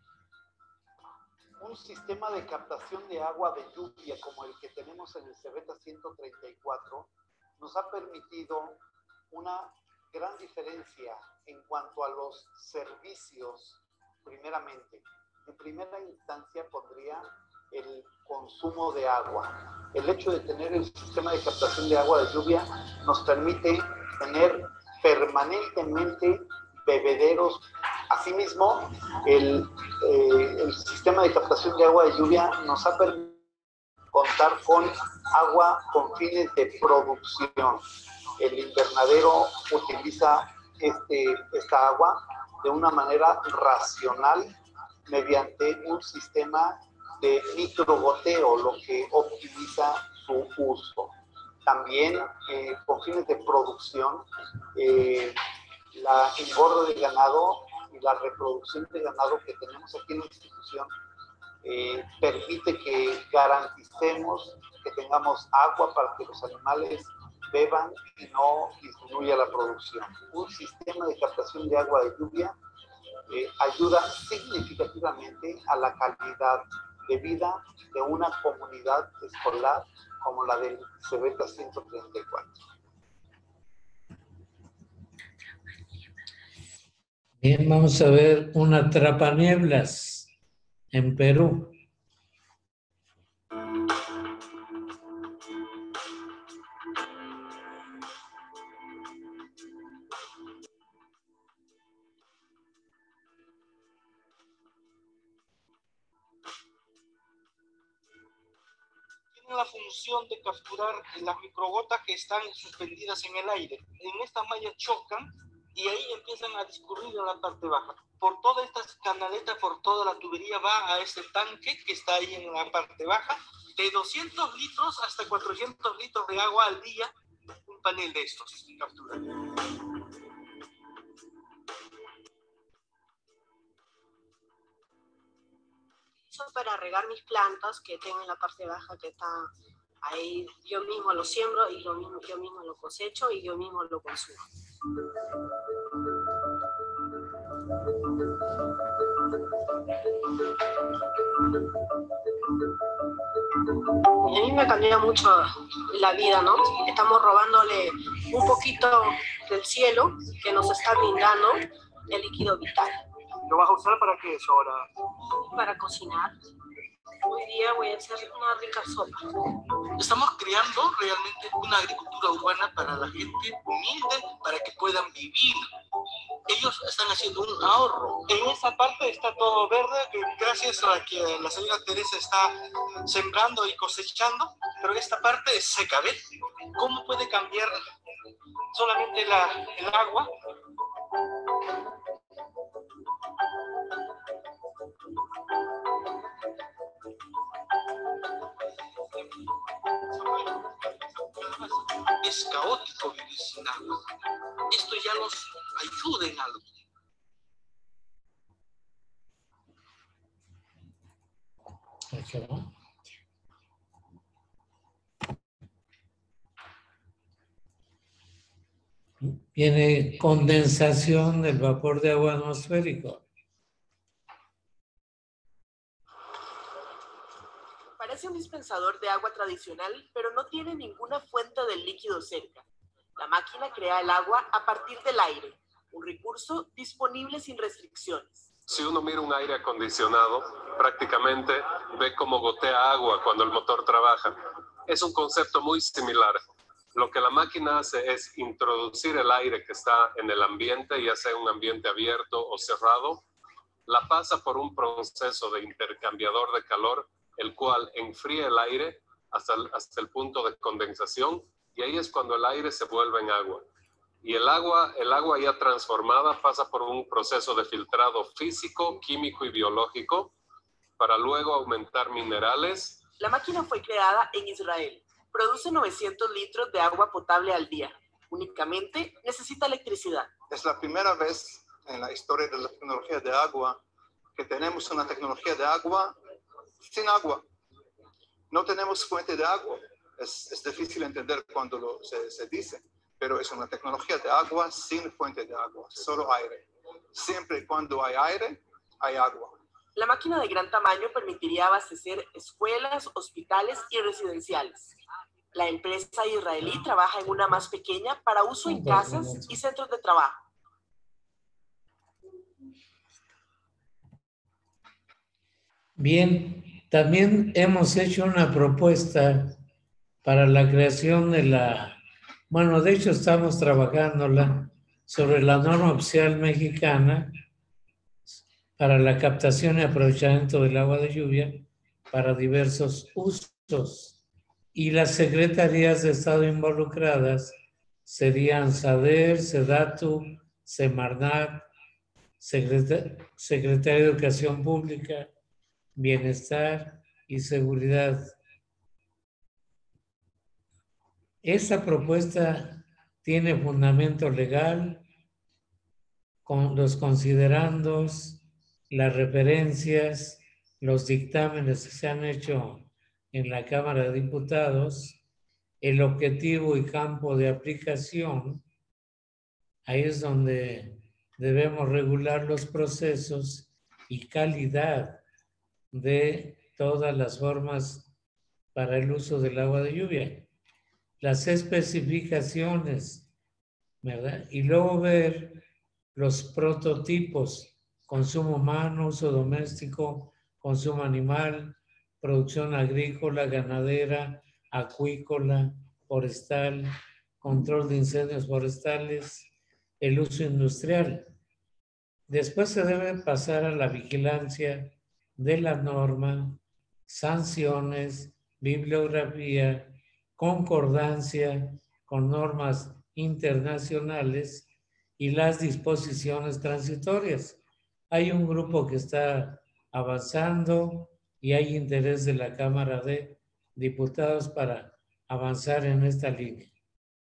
Un sistema de captación de agua de lluvia como el que tenemos en el Cebeta 134 nos ha permitido una gran diferencia en cuanto a los servicios. Primeramente, en primera instancia pondría el consumo de agua. El hecho de tener el sistema de captación de agua de lluvia nos permite tener permanentemente bebederos. Asimismo, el sistema de captación de agua de lluvia nos ha permitido contar con agua con fines de producción. El invernadero utiliza esta agua de una manera racional mediante un sistema de microgoteo, lo que optimiza su uso. También con fines de producción, la engorda de ganado y la reproducción de ganado que tenemos aquí en la institución permite que garanticemos que tengamos agua para que los animales beban y no disminuya la producción. Un sistema de captación de agua de lluvia ayuda significativamente a la calidad de vida de una comunidad escolar como la del Cebeta 134. Bien, vamos a ver un atrapanieblas. en Perú. La función de capturar las microgotas que están suspendidas en el aire. En esta malla chocan y ahí empiezan a discurrir en la parte baja. Por todas estas canaletas, por toda la tubería va a ese tanque que está ahí en la parte baja, de 200 litros hasta 400 litros de agua al día, un panel de estos capturan. Para regar mis plantas que tengo en la parte baja, que está ahí, yo mismo lo siembro y yo mismo lo cosecho y yo mismo lo consumo. Y a mí me cambia mucho la vida, ¿no? Estamos robándole un poquito del cielo que nos está brindando el líquido vital. ¿Lo vas a usar para qué eso ahora? Para cocinar. Hoy día voy a hacer una rica sopa. Estamos creando realmente una agricultura urbana para la gente humilde, para que puedan vivir. Ellos están haciendo un ahorro. En esa parte está todo verde, gracias a que la señora Teresa está sembrando y cosechando, pero esta parte es seca, ¿ves? ¿Cómo puede cambiar solamente el agua? Es caótico vivir sin agua. Esto ya nos ayuda en algo. Viene condensación del vapor de agua atmosférico. Parece un dispensador de agua tradicional, pero no tiene ninguna fuente del líquido cerca. La máquina crea el agua a partir del aire, un recurso disponible sin restricciones. Si uno mira un aire acondicionado, prácticamente ve cómo gotea agua cuando el motor trabaja. Es un concepto muy similar. Lo que la máquina hace es introducir el aire que está en el ambiente, ya sea un ambiente abierto o cerrado, la pasa por un proceso de intercambiador de calor, el cual enfría el aire hasta el punto de condensación, y ahí es cuando el aire se vuelve en agua. Y el agua ya transformada pasa por un proceso de filtrado físico, químico y biológico para luego aumentar minerales. La máquina fue creada en Israel. Produce 900 litros de agua potable al día. Únicamente necesita electricidad. Es la primera vez en la historia de la tecnología de agua que tenemos una tecnología de agua sin agua. No tenemos fuente de agua. Es difícil entender cuando se dice, pero es una tecnología de agua sin fuente de agua, solo aire. Siempre y cuando hay aire, hay agua. La máquina de gran tamaño permitiría abastecer escuelas, hospitales y residenciales. La empresa israelí trabaja en una más pequeña para uso en casas y centros de trabajo. Bien, también hemos hecho una propuesta para la creación de de hecho estamos trabajándola sobre la norma oficial mexicana para la captación y aprovechamiento del agua de lluvia para diversos usos. Y las secretarías de Estado involucradas serían SADER, SEDATU, Semarnat, Secretaría de Educación Pública, Bienestar y Seguridad. Esta propuesta tiene fundamento legal con los considerandos, las referencias, los dictámenes que se han hecho en la Cámara de Diputados, el objetivo y campo de aplicación. Ahí es donde debemos regular los procesos y calidad de todas las formas para el uso del agua de lluvia. Las especificaciones, ¿verdad? Y luego ver los prototipos, consumo humano, uso doméstico, consumo animal, producción agrícola, ganadera, acuícola, forestal, control de incendios forestales, el uso industrial. Después se debe pasar a la vigilancia de la norma, sanciones, bibliografía, concordancia con normas internacionales y las disposiciones transitorias. Hay un grupo que está avanzando y hay interés de la Cámara de Diputados para avanzar en esta línea.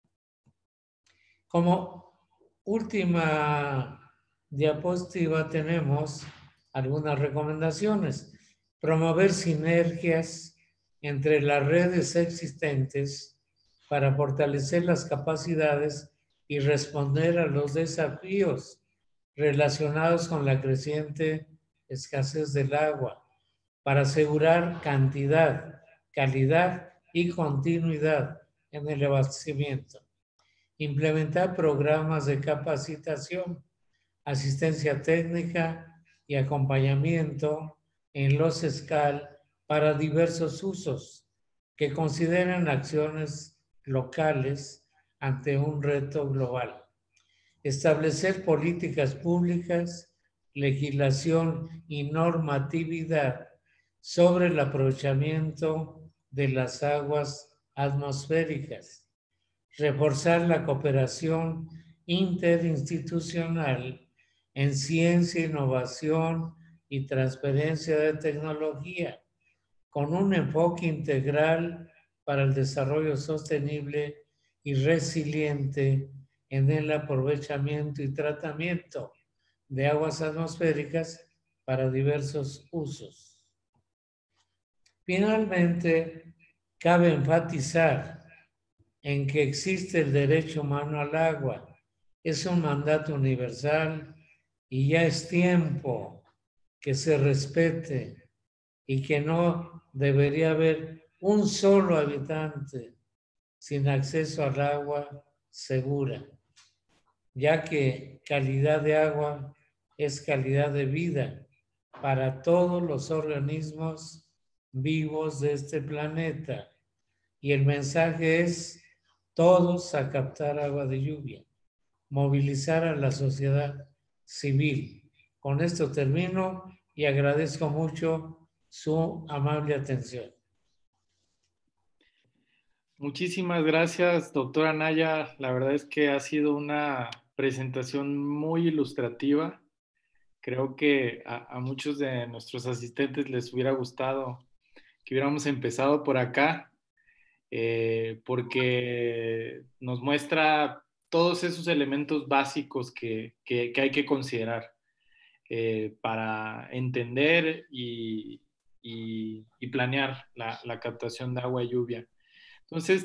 Como última diapositiva tenemos algunas recomendaciones. Promover sinergias entre las redes existentes para fortalecer las capacidades y responder a los desafíos relacionados con la creciente escasez del agua, para asegurar cantidad, calidad y continuidad en el abastecimiento. Implementar programas de capacitación, asistencia técnica y acompañamiento en los SCAL para diversos usos que consideren acciones locales ante un reto global. Establecer políticas públicas, legislación y normatividad sobre el aprovechamiento de las aguas atmosféricas. Reforzar la cooperación interinstitucional en ciencia, innovación y transferencia de tecnología, con un enfoque integral para el desarrollo sostenible y resiliente en el aprovechamiento y tratamiento de aguas atmosféricas para diversos usos. Finalmente, cabe enfatizar en que existe el derecho humano al agua. Es un mandato universal y ya es tiempo que se respete y que no debería haber un solo habitante sin acceso al agua segura, ya que calidad de agua es calidad de vida para todos los organismos vivos de este planeta. Y el mensaje es todos a captar agua de lluvia, movilizar a la sociedad civil. Con esto termino y agradezco mucho su amable atención. Muchísimas gracias, doctora Anaya. La verdad es que ha sido una presentación muy ilustrativa. Creo que a muchos de nuestros asistentes les hubiera gustado que hubiéramos empezado por acá, porque nos muestra todos esos elementos básicos que hay que considerar para entender y planear la captación de agua y lluvia. Entonces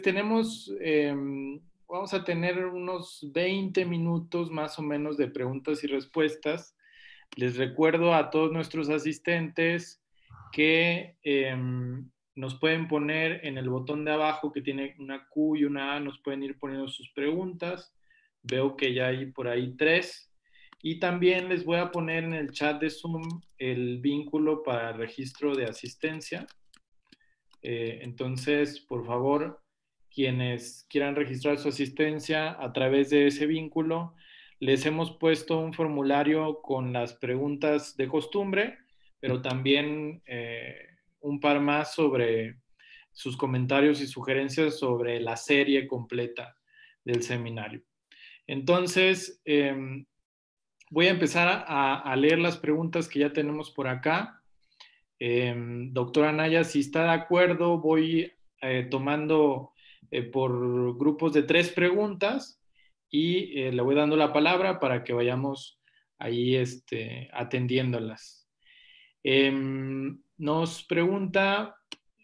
vamos a tener unos 20 minutos más o menos de preguntas y respuestas. Les recuerdo a todos nuestros asistentes que nos pueden poner en el botón de abajo que tiene una Q y una A, nos pueden ir poniendo sus preguntas. Veo que ya hay por ahí 3. Y también les voy a poner en el chat de Zoom el vínculo para el registro de asistencia. Entonces, por favor, quienes quieran registrar su asistencia a través de ese vínculo, les hemos puesto un formulario con las preguntas de costumbre, pero también un par más sobre sus comentarios y sugerencias sobre la serie completa del seminario. Entonces, voy a empezar a leer las preguntas que ya tenemos por acá. Doctora Anaya, si está de acuerdo, voy tomando por grupos de 3 preguntas y le voy dando la palabra para que vayamos ahí atendiéndolas. Nos pregunta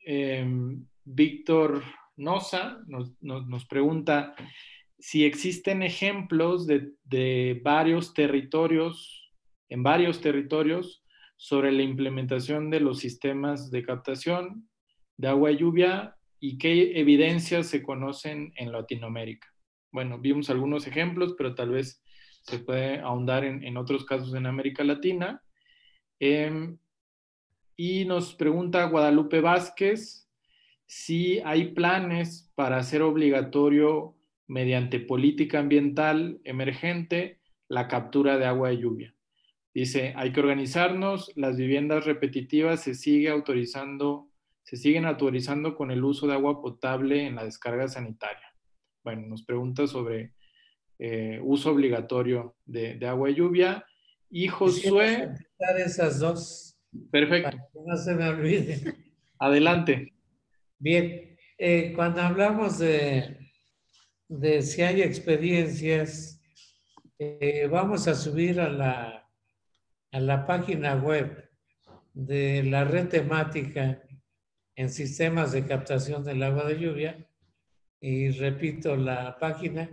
Víctor Noza, nos pregunta si existen ejemplos de varios territorios, en varios territorios, sobre la implementación de los sistemas de captación de agua y lluvia y qué evidencias se conocen en Latinoamérica. Bueno, vimos algunos ejemplos, pero tal vez se puede ahondar en otros casos en América Latina. Y nos pregunta Guadalupe Vázquez si hay planes para hacer obligatorio mediante política ambiental emergente la captura de agua de lluvia. Dice, hay que organizarnos, las viviendas repetitivas se siguen autorizando con el uso de agua potable en la descarga sanitaria. Bueno, nos pregunta sobre uso obligatorio de agua de lluvia. Y Josué... esas dos. Perfecto. Para que no se me olvide. Adelante. Bien, cuando hablamos de si hay experiencias, vamos a subir a la página web de la red temática en sistemas de captación del agua de lluvia, y repito la página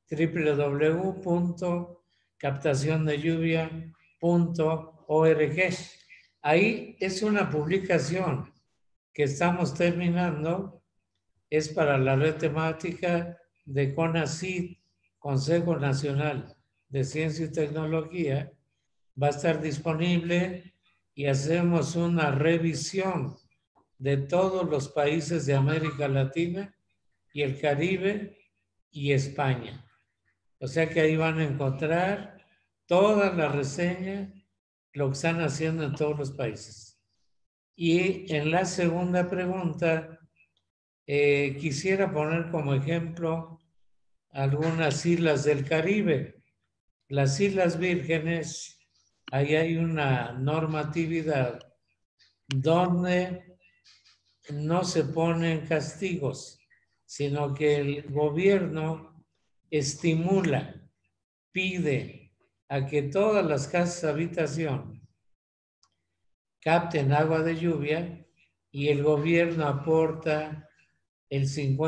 www.captaciondelluvia.org. Ahí es una publicación que estamos terminando, es para la red temática de CONACYT, Consejo Nacional de Ciencia y Tecnología. Va a estar disponible y hacemos una revisión de todos los países de América Latina y el Caribe y España. O sea que ahí van a encontrar toda la reseña, lo que están haciendo en todos los países. Y en la segunda pregunta, quisiera poner como ejemplo algunas islas del Caribe. Las Islas Vírgenes, ahí hay una normatividad donde no se ponen castigos, sino que el gobierno estimula, pide a que todas las casas de habitación capten agua de lluvia y el gobierno aporta el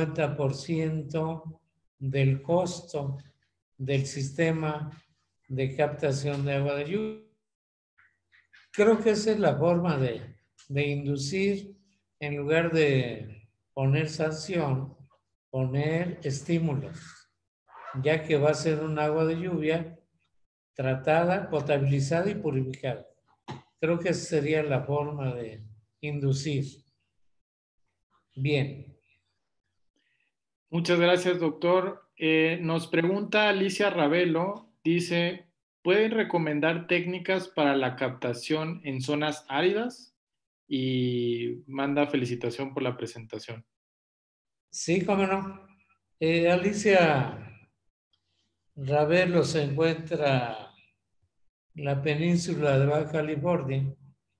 50% del costo del sistema de captación de agua de lluvia. Creo que esa es la forma de inducir, en lugar de poner sanción, poner estímulos, ya que va a ser un agua de lluvia tratada, potabilizada y purificada. Creo que esa sería la forma de inducir. Bien. Muchas gracias, doctor. Nos pregunta Alicia Ravelo, dice, ¿pueden recomendar técnicas para la captación en zonas áridas? Y manda felicitación por la presentación. Sí, cómo no. Alicia Ravelo se encuentra en la península de Baja California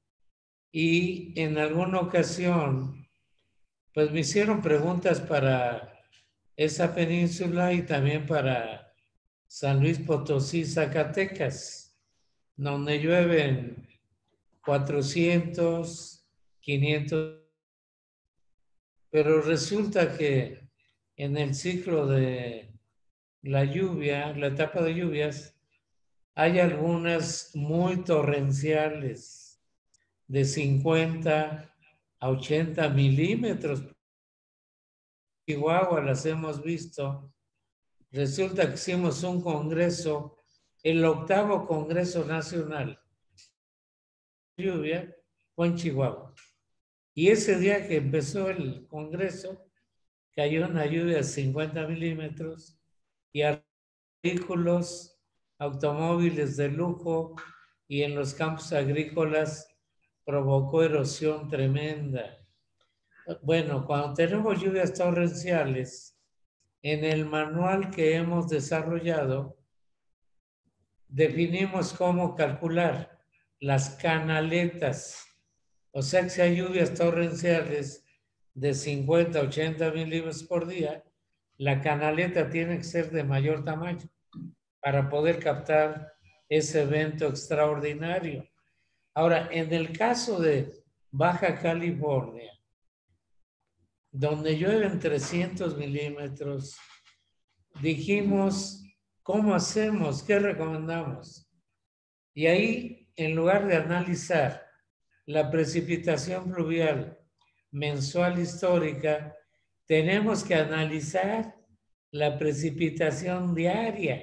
y en alguna ocasión pues me hicieron preguntas para esa península y también para San Luis Potosí, Zacatecas, donde llueven 400, 500, pero resulta que en el ciclo de la lluvia, la etapa de lluvias, hay algunas muy torrenciales, de 50 a 80 milímetros. Chihuahua las hemos visto. Resulta que hicimos un congreso, el 8º Congreso Nacional de Lluvia fue en Chihuahua. Y ese día que empezó el congreso, cayó una lluvia de 50 milímetros y a vehículos, automóviles de lujo y en los campos agrícolas provocó erosión tremenda. Bueno, cuando tenemos lluvias torrenciales, en el manual que hemos desarrollado, definimos cómo calcular las canaletas. O sea que si hay lluvias torrenciales de 50 a 80 milímetros por día, la canaleta tiene que ser de mayor tamaño para poder captar ese evento extraordinario. Ahora, en el caso de Baja California, donde llueven 300 milímetros, dijimos, ¿cómo hacemos? ¿Qué recomendamos? Y ahí, en lugar de analizar la precipitación pluvial mensual histórica, tenemos que analizar la precipitación diaria.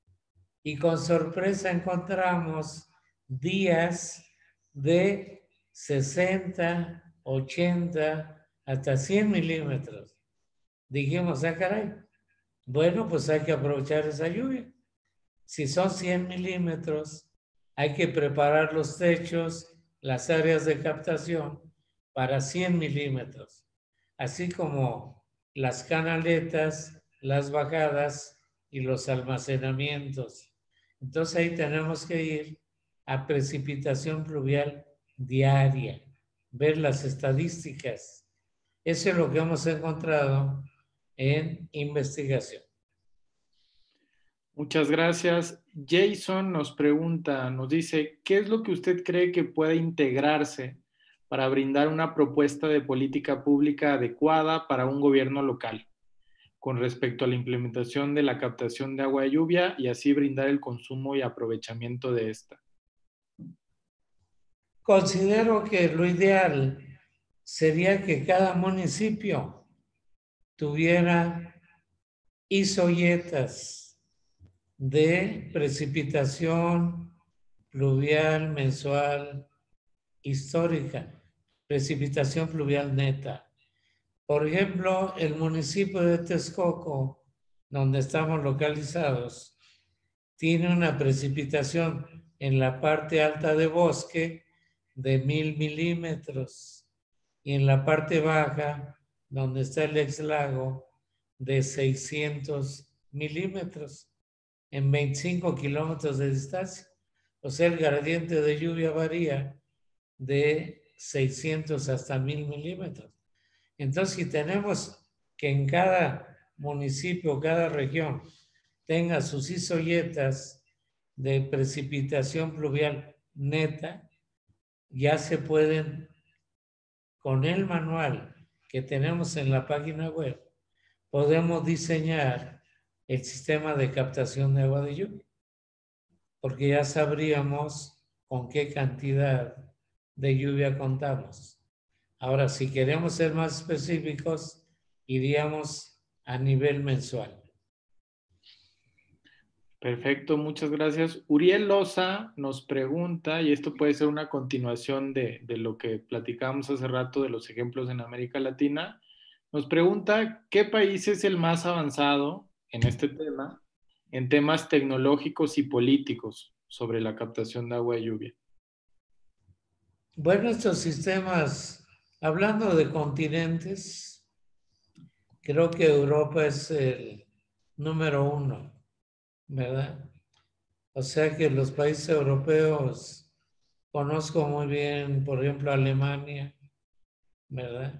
Y con sorpresa encontramos días de 60, 80, hasta 100 milímetros. Dijimos, ah, caray, bueno, pues hay que aprovechar esa lluvia. Si son 100 milímetros, hay que preparar los techos, las áreas de captación para 100 milímetros, así como las canaletas, las bajadas y los almacenamientos. Entonces ahí tenemos que ir a precipitación pluvial diaria, ver las estadísticas. Eso es lo que hemos encontrado en investigación. Muchas gracias. Jason nos pregunta, nos dice, ¿qué es lo que usted cree que puede integrarse para brindar una propuesta de política pública adecuada para un gobierno local con respecto a la implementación de la captación de agua de lluvia y así brindar el consumo y aprovechamiento de esta? Considero que lo ideal sería que cada municipio tuviera isoyetas de precipitación pluvial mensual histórica, precipitación pluvial neta. Por ejemplo, el municipio de Texcoco, donde estamos localizados, tiene una precipitación en la parte alta de bosque de 1000 milímetros y en la parte baja, donde está el ex lago, de 600 milímetros en 25 kilómetros de distancia. O sea, el gradiente de lluvia varía de 600 hasta 1000 milímetros. Entonces, si tenemos que en cada municipio, cada región, tenga sus isoyetas de precipitación pluvial neta, ya se pueden, con el manual que tenemos en la página web, podemos diseñar el sistema de captación de agua de lluvia, porque ya sabríamos con qué cantidad de lluvia contamos. Ahora, si queremos ser más específicos, iríamos a nivel mensual. Perfecto, muchas gracias. Uriel Loza nos pregunta, y esto puede ser una continuación de lo que platicábamos hace rato de los ejemplos en América Latina, nos pregunta qué país es el más avanzado en este tema, en temas tecnológicos y políticos sobre la captación de agua de lluvia. Bueno, estos sistemas, hablando de continentes, creo que Europa es el número 1, ¿verdad? O sea que los países europeos, conozco muy bien, por ejemplo, Alemania, ¿verdad?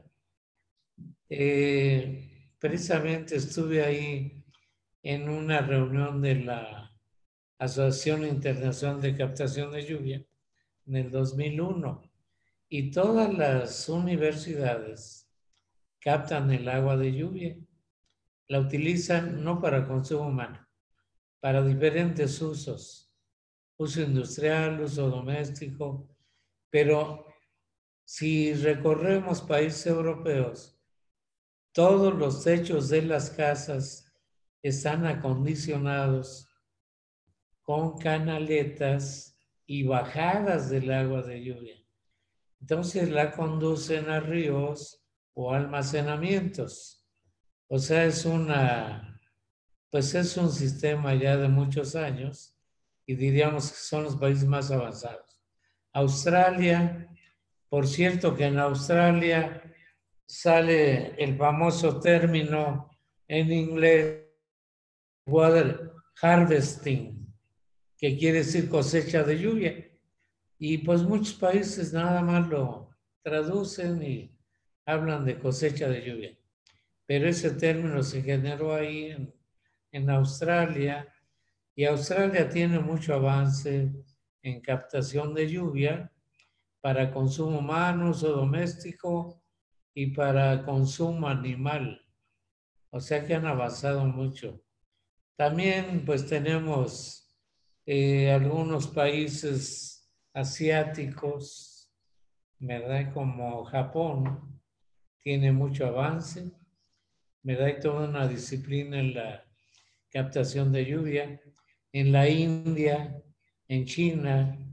Precisamente estuve ahí en una reunión de la Asociación Internacional de Captación de Lluvia en el 2001 y todas las universidades captan el agua de lluvia, la utilizan no para consumo humano, para diferentes usos, uso industrial, uso doméstico, pero si recorremos países europeos, todos los techos de las casas están acondicionados con canaletas y bajadas del agua de lluvia. Entonces la conducen a ríos o almacenamientos. O sea, es un sistema ya de muchos años y diríamos que son los países más avanzados. Australia, por cierto que en Australia sale el famoso término en inglés water harvesting, que quiere decir cosecha de lluvia. Y pues muchos países nada más lo traducen y hablan de cosecha de lluvia. Pero ese término se generó ahí en Australia y Australia tiene mucho avance en captación de lluvia para consumo humano, uso doméstico y para consumo animal. O sea que han avanzado mucho. También pues tenemos algunos países asiáticos, ¿verdad? Como Japón, tiene mucho avance, ¿verdad? Hay toda una disciplina en la captación de lluvia. En la India, en China,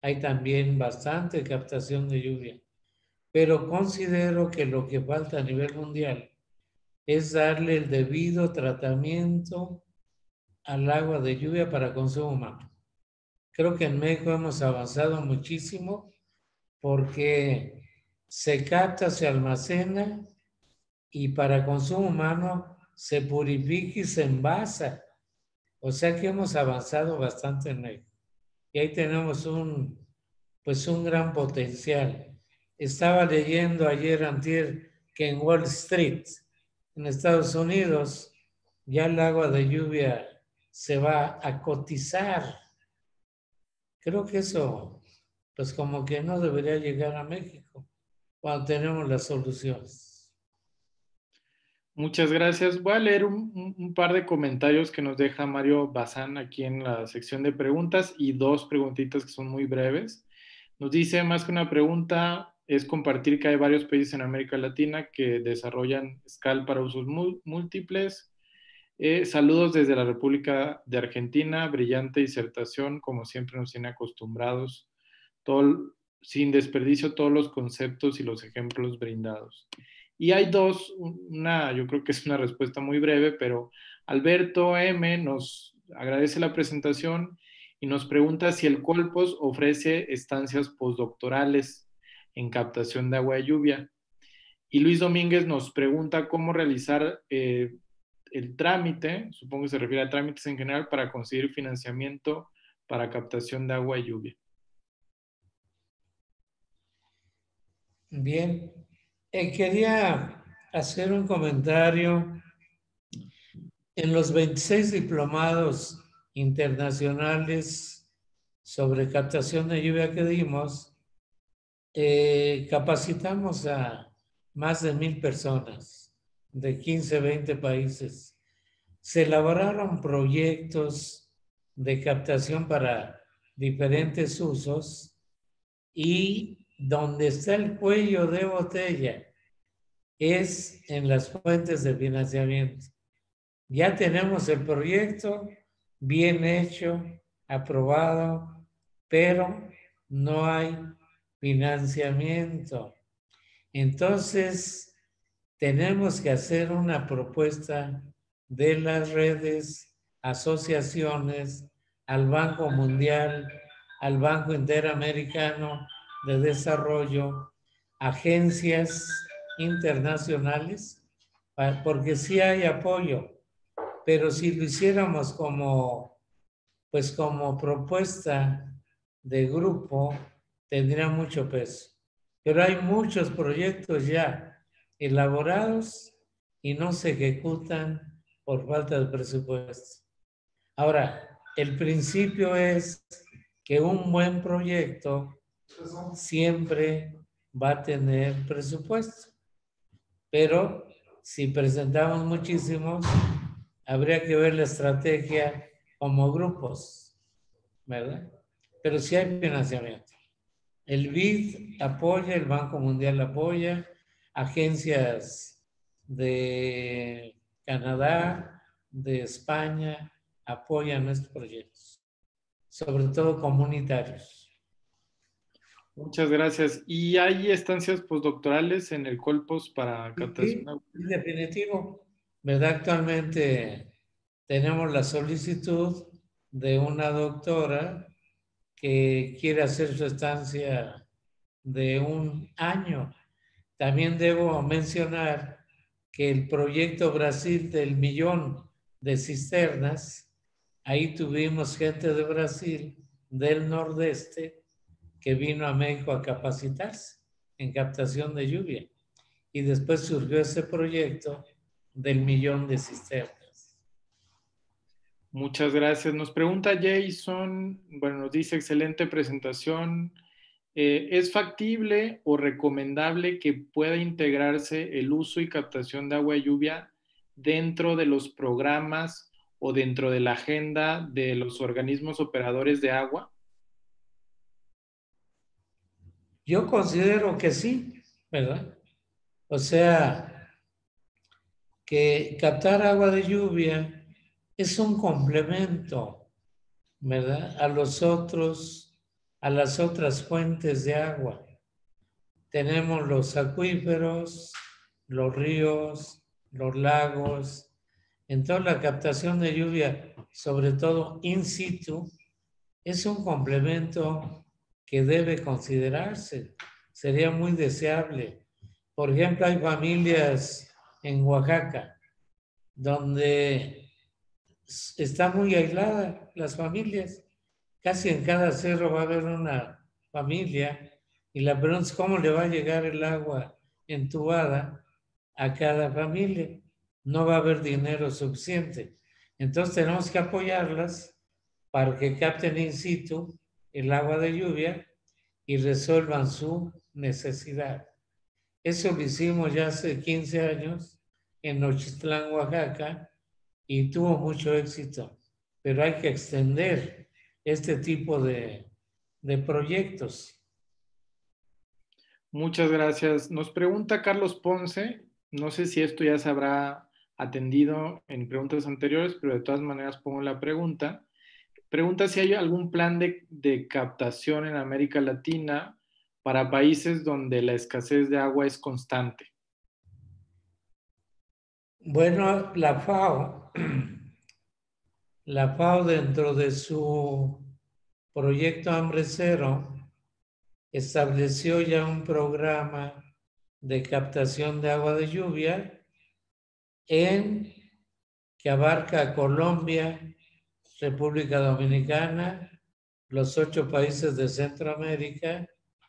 hay también bastante captación de lluvia. Pero considero que lo que falta a nivel mundial es darle el debido tratamiento al agua de lluvia para consumo humano. Creo que en México hemos avanzado muchísimo porque se capta, se almacena y para consumo humano se purifica y se envasa. O sea que hemos avanzado bastante en México. Y ahí tenemos un gran potencial. Estaba leyendo ayer, antier, que en Wall Street, en Estados Unidos, ya el agua de lluvia se va a cotizar. Creo que eso, pues como que no debería llegar a México cuando tenemos las soluciones. Muchas gracias. Voy a leer un par de comentarios que nos deja Mario Bazán aquí en la sección de preguntas y dos preguntitas que son muy breves. Nos dice, más que una pregunta, es compartir que hay varios países en América Latina que desarrollan SCAL para usos múltiples. Saludos desde la República de Argentina, brillante disertación, como siempre nos tiene acostumbrados, sin desperdicio todos los conceptos y los ejemplos brindados. Y hay dos, yo creo que es una respuesta muy breve, pero Alberto M. nos agradece la presentación y nos pregunta si el Colpos ofrece estancias postdoctorales en captación de agua de lluvia. Y Luis Domínguez nos pregunta cómo realizar el trámite, supongo que se refiere a trámites en general, para conseguir financiamiento para captación de agua de lluvia. Bien, quería hacer un comentario. En los 26 diplomados internacionales sobre captación de lluvia que dimos, capacitamos a más de 1,000 personas de 15, 20 países. Se elaboraron proyectos de captación para diferentes usos y donde está el cuello de botella es en las fuentes de financiamiento. Ya tenemos el proyecto bien hecho, aprobado, pero no hay financiamiento. Entonces, tenemos que hacer una propuesta de las redes, asociaciones, al Banco Mundial, al Banco Interamericano de Desarrollo, agencias internacionales, porque sí hay apoyo, pero si lo hiciéramos como propuesta de grupo, tendría mucho peso. Pero hay muchos proyectos ya elaborados y no se ejecutan por falta de presupuesto. Ahora, el principio es que un buen proyecto siempre va a tener presupuesto. Pero si presentamos muchísimos, habría que ver la estrategia como grupos, ¿verdad? Pero sí hay financiamiento. El BID apoya, el Banco Mundial apoya, agencias de Canadá, de España, apoyan estos proyectos, sobre todo comunitarios. Muchas gracias. ¿Y hay estancias postdoctorales en el Colpos para captación? Sí, definitivo. ¿Verdad? Actualmente tenemos la solicitud de una doctora que quiere hacer su estancia de 1 año. También debo mencionar que el proyecto Brasil del 1,000,000 de cisternas, ahí tuvimos gente de Brasil, del nordeste, que vino a México a capacitarse en captación de lluvia. Y después surgió ese proyecto del 1,000,000 de cisternas. Muchas gracias. Nos pregunta Jason, bueno, nos dice, excelente presentación. ¿Es factible o recomendable que pueda integrarse el uso y captación de agua de lluvia dentro de los programas o dentro de la agenda de los organismos operadores de agua? Yo considero que sí, ¿verdad? O sea, que captar agua de lluvia es un complemento, ¿verdad? A los otros a las otras fuentes de agua. Tenemos los acuíferos, los ríos, los lagos. Entonces la captación de lluvia, sobre todo in situ, es un complemento que debe considerarse. Sería muy deseable. Por ejemplo, hay familias en Oaxaca donde está muy aislada las familias. Casi en cada cerro va a haber una familia y la pregunta es cómo le va a llegar el agua entubada a cada familia. No va a haber dinero suficiente. Entonces tenemos que apoyarlas para que capten in situ el agua de lluvia y resuelvan su necesidad. Eso lo hicimos ya hace 15 años en Nochitlán, Oaxaca, y tuvo mucho éxito. Pero hay que extender este tipo de proyectos. Muchas gracias. Nos pregunta Carlos Ponce, no sé si esto ya se habrá atendido en preguntas anteriores, pero de todas maneras pongo la pregunta. Pregunta si hay algún plan de captación en América Latina para países donde la escasez de agua es constante. Bueno, la FAO dentro de su proyecto Hambre Cero estableció ya un programa de captación de agua de lluvia que abarca a Colombia, República Dominicana, los 8 países de Centroamérica,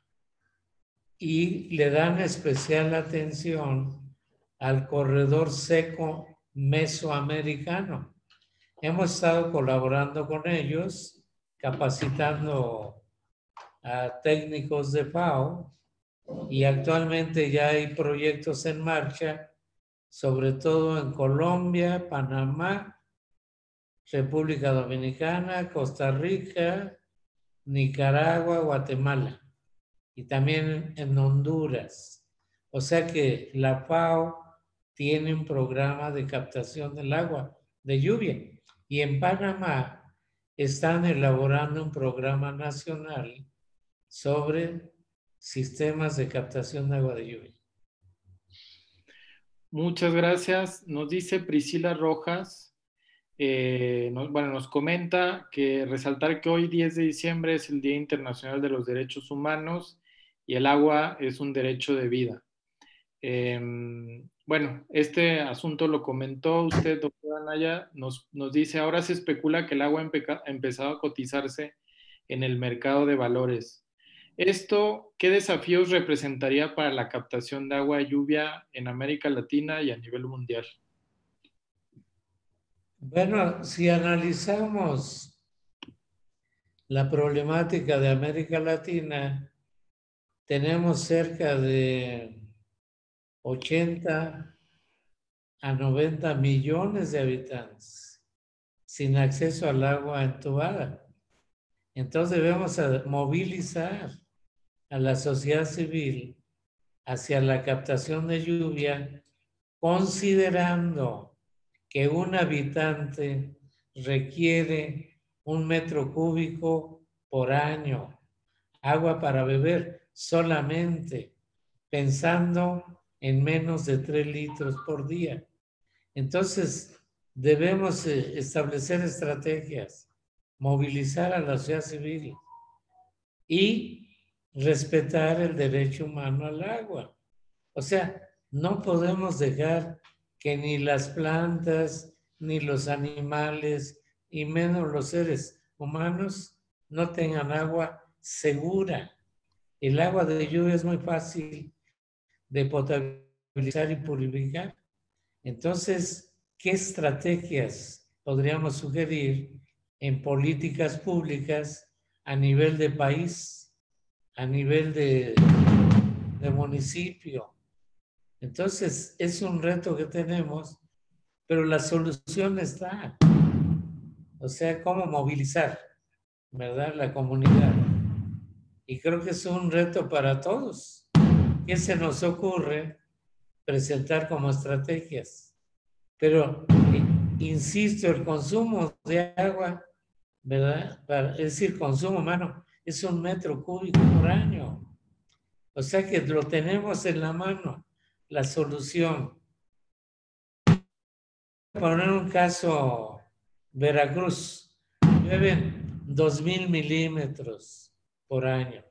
y le dan especial atención al corredor seco mesoamericano. Hemos estado colaborando con ellos, capacitando a técnicos de FAO, y actualmente ya hay proyectos en marcha, sobre todo en Colombia, Panamá, República Dominicana, Costa Rica, Nicaragua, Guatemala y también en Honduras. O sea que la FAO tiene un programa de captación del agua de lluvia, y en Panamá están elaborando un programa nacional sobre sistemas de captación de agua de lluvia. Muchas gracias. Nos dice Priscila Rojas, nos comenta que resaltar que hoy 10 de diciembre es el Día Internacional de los Derechos Humanos y el agua es un derecho de vida. Este asunto lo comentó usted, doctora Anaya. Nos dice, ahora se especula que el agua ha empezado a cotizarse en el mercado de valores. ¿Esto qué desafíos representaría para la captación de agua de lluvia en América Latina y a nivel mundial? Bueno, si analizamos la problemática de América Latina, tenemos cerca de 80 a 90 millones de habitantes sin acceso al agua entubada. Entonces debemos movilizar a la sociedad civil hacia la captación de lluvia, considerando que un habitante requiere 1 metro cúbico por año, agua para beber solamente, pensando en menos de 3 litros por día. Entonces, debemos establecer estrategias, movilizar a la sociedad civil y respetar el derecho humano al agua. O sea, no podemos dejar que ni las plantas, ni los animales, y menos los seres humanos, no tengan agua segura. El agua de lluvia es muy fácil de potabilizar y purificar. Entonces, ¿qué estrategias podríamos sugerir en políticas públicas a nivel de país, a nivel de municipio? Entonces, es un reto que tenemos, pero la solución está. O sea, cómo movilizar, ¿verdad?, la comunidad. Y creo que es un reto para todos. ¿Qué se nos ocurre presentar como estrategias? Pero, insisto, el consumo de agua, ¿verdad?, es decir, consumo humano, es 1 metro cúbico por año. O sea que lo tenemos en la mano, la solución. Poner un caso, Veracruz, llueven 2,000 milímetros por año.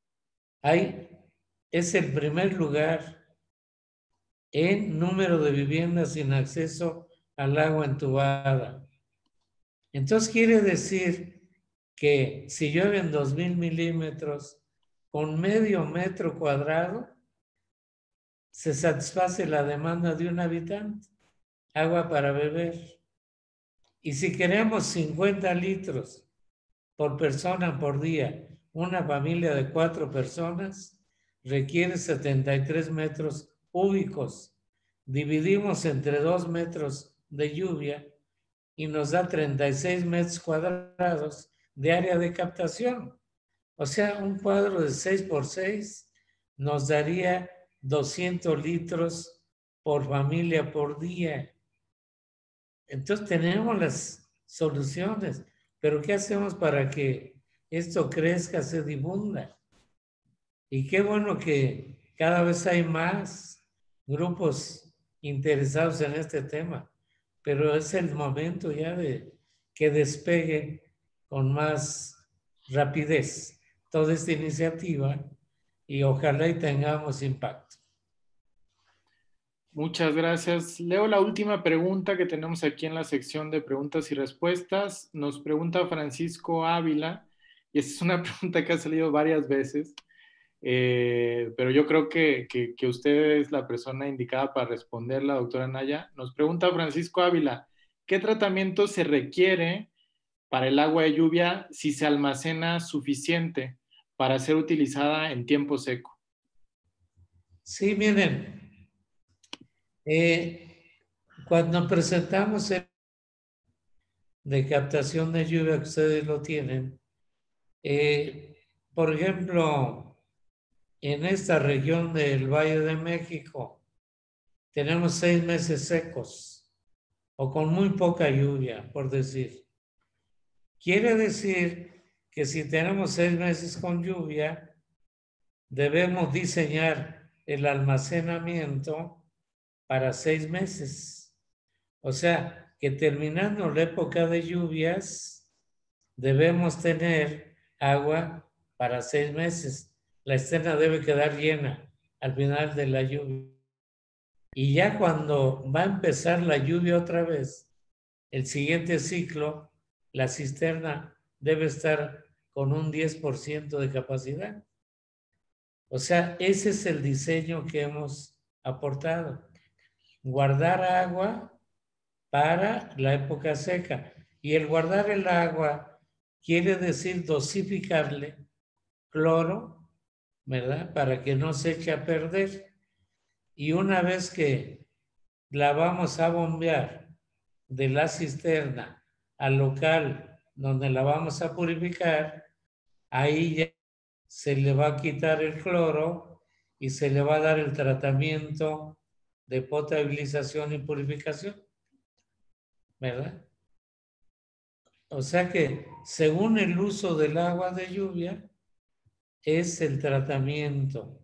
Es el primer lugar en número de viviendas sin acceso al agua entubada. Entonces quiere decir que si llueven 2,000 milímetros con medio metro cuadrado, se satisface la demanda de un habitante, agua para beber. Y si queremos 50 litros por persona por día, una familia de 4 personas requiere 73 metros cúbicos. Dividimos entre 2 metros de lluvia y nos da 36 metros cuadrados de área de captación. O sea, un cuadro de 6 por 6 nos daría 200 litros por familia por día. Entonces tenemos las soluciones, pero ¿qué hacemos para que esto crezca, se difunda? Y qué bueno que cada vez hay más grupos interesados en este tema, pero es el momento ya de que despegue con más rapidez toda esta iniciativa y ojalá y tengamos impacto. Muchas gracias. Leo la última pregunta que tenemos aquí en la sección de preguntas y respuestas. Nos pregunta Francisco Ávila, y esta es una pregunta que ha salido varias veces, pero yo creo que usted es la persona indicada para responderla, doctora Naya. Nos pregunta Francisco Ávila, ¿qué tratamiento se requiere para el agua de lluvia si se almacena suficiente para ser utilizada en tiempo seco? Sí, miren. Cuando presentamos el de captación de lluvia, que ustedes lo tienen, por ejemplo, en esta región del Valle de México, tenemos 6 meses secos o con muy poca lluvia, por decir. Quiere decir que si tenemos 6 meses con lluvia, debemos diseñar el almacenamiento para 6 meses. O sea, que terminando la época de lluvias, debemos tener agua para 6 meses. La cisterna debe quedar llena al final de la lluvia. Y ya cuando va a empezar la lluvia otra vez, el siguiente ciclo, la cisterna debe estar con un 10% de capacidad. O sea, ese es el diseño que hemos aportado. Guardar agua para la época seca. Y el guardar el agua quiere decir dosificarle cloro, ¿verdad? Para que no se eche a perder. Y una vez que la vamos a bombear de la cisterna al local donde la vamos a purificar, ahí ya se le va a quitar el cloro y se le va a dar el tratamiento de potabilización y purificación, ¿verdad? O sea que según el uso del agua de lluvia es el tratamiento.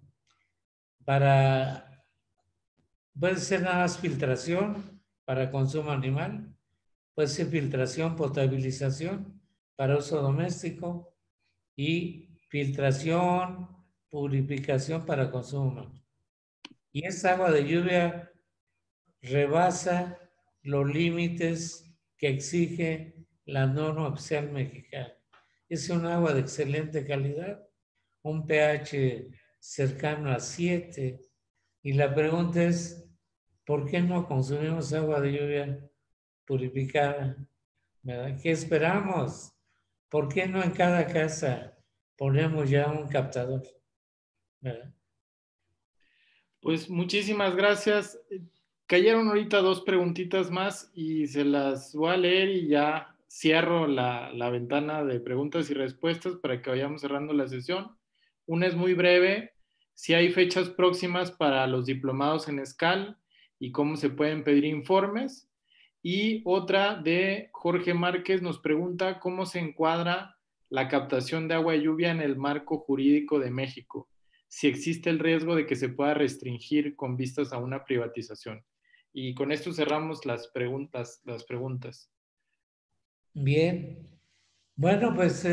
Puede ser nada más filtración para consumo animal, puede ser filtración, potabilización para uso doméstico y filtración, purificación para consumo humano. Y esa agua de lluvia rebasa los límites que exige la norma oficial mexicana. Es un agua de excelente calidad, un pH cercano a 7. Y la pregunta es, ¿por qué no consumimos agua de lluvia purificada? ¿Verdad? ¿Qué esperamos? ¿Por qué no en cada casa ponemos ya un captador? ¿Verdad? Pues muchísimas gracias. Cayeron ahorita 2 preguntitas más y se las voy a leer y ya cierro la ventana de preguntas y respuestas para que vayamos cerrando la sesión. Una es muy breve. Si hay fechas próximas para los diplomados en SCAL y cómo se pueden pedir informes. Y otra de Jorge Márquez nos pregunta cómo se encuadra la captación de agua de lluvia en el marco jurídico de México, si existe el riesgo de que se pueda restringir con vistas a una privatización. Y con esto cerramos las preguntas. Bien. Bueno, pues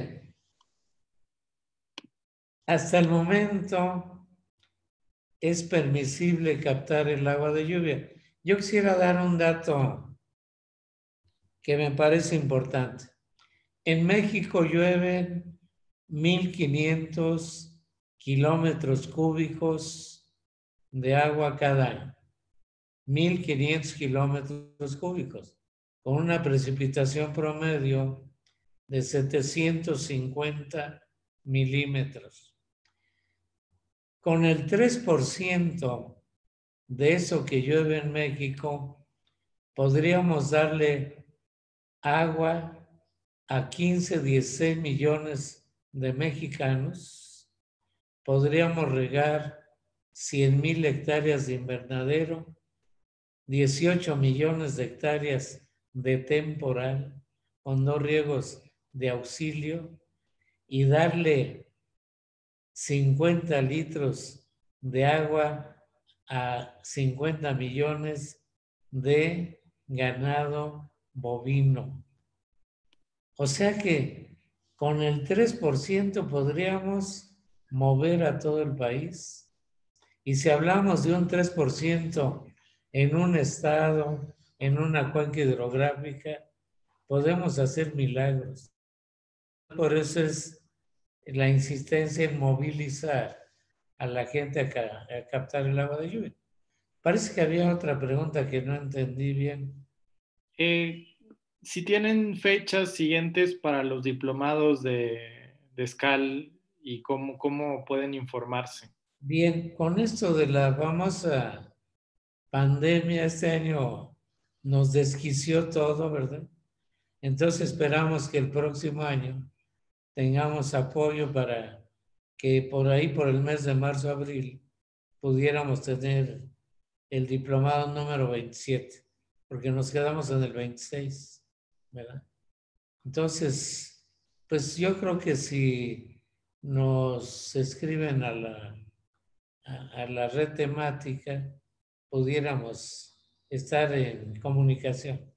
hasta el momento es permisible captar el agua de lluvia. Yo quisiera dar un dato que me parece importante. En México llueven 1,500 kilómetros cúbicos de agua cada año. 1,500 kilómetros cúbicos, con una precipitación promedio de 750 milímetros. Con el 3% de eso que llueve en México, podríamos darle agua a 15, 16 millones de mexicanos. Podríamos regar 100,000 hectáreas de invernadero, 18 millones de hectáreas de temporal, con 2 riegos de auxilio, y darle 50 litros de agua a 50 millones de ganado bovino. O sea que con el 3% podríamos mover a todo el país. Y si hablamos de un 3% en un estado, en una cuenca hidrográfica, podemos hacer milagros. Por eso es la insistencia en movilizar a la gente a captar el agua de lluvia. Parece que había otra pregunta que no entendí bien. Si tienen fechas siguientes para los diplomados de SCAL y cómo pueden informarse. Bien, con esto de la famosa pandemia, este año nos desquició todo, ¿verdad? Entonces esperamos que el próximo año tengamos apoyo para que por ahí, por el mes de marzo, abril, pudiéramos tener el diplomado número 27, porque nos quedamos en el 26, ¿verdad? Entonces, pues yo creo que si nos escriben a la red temática, pudiéramos estar en comunicación.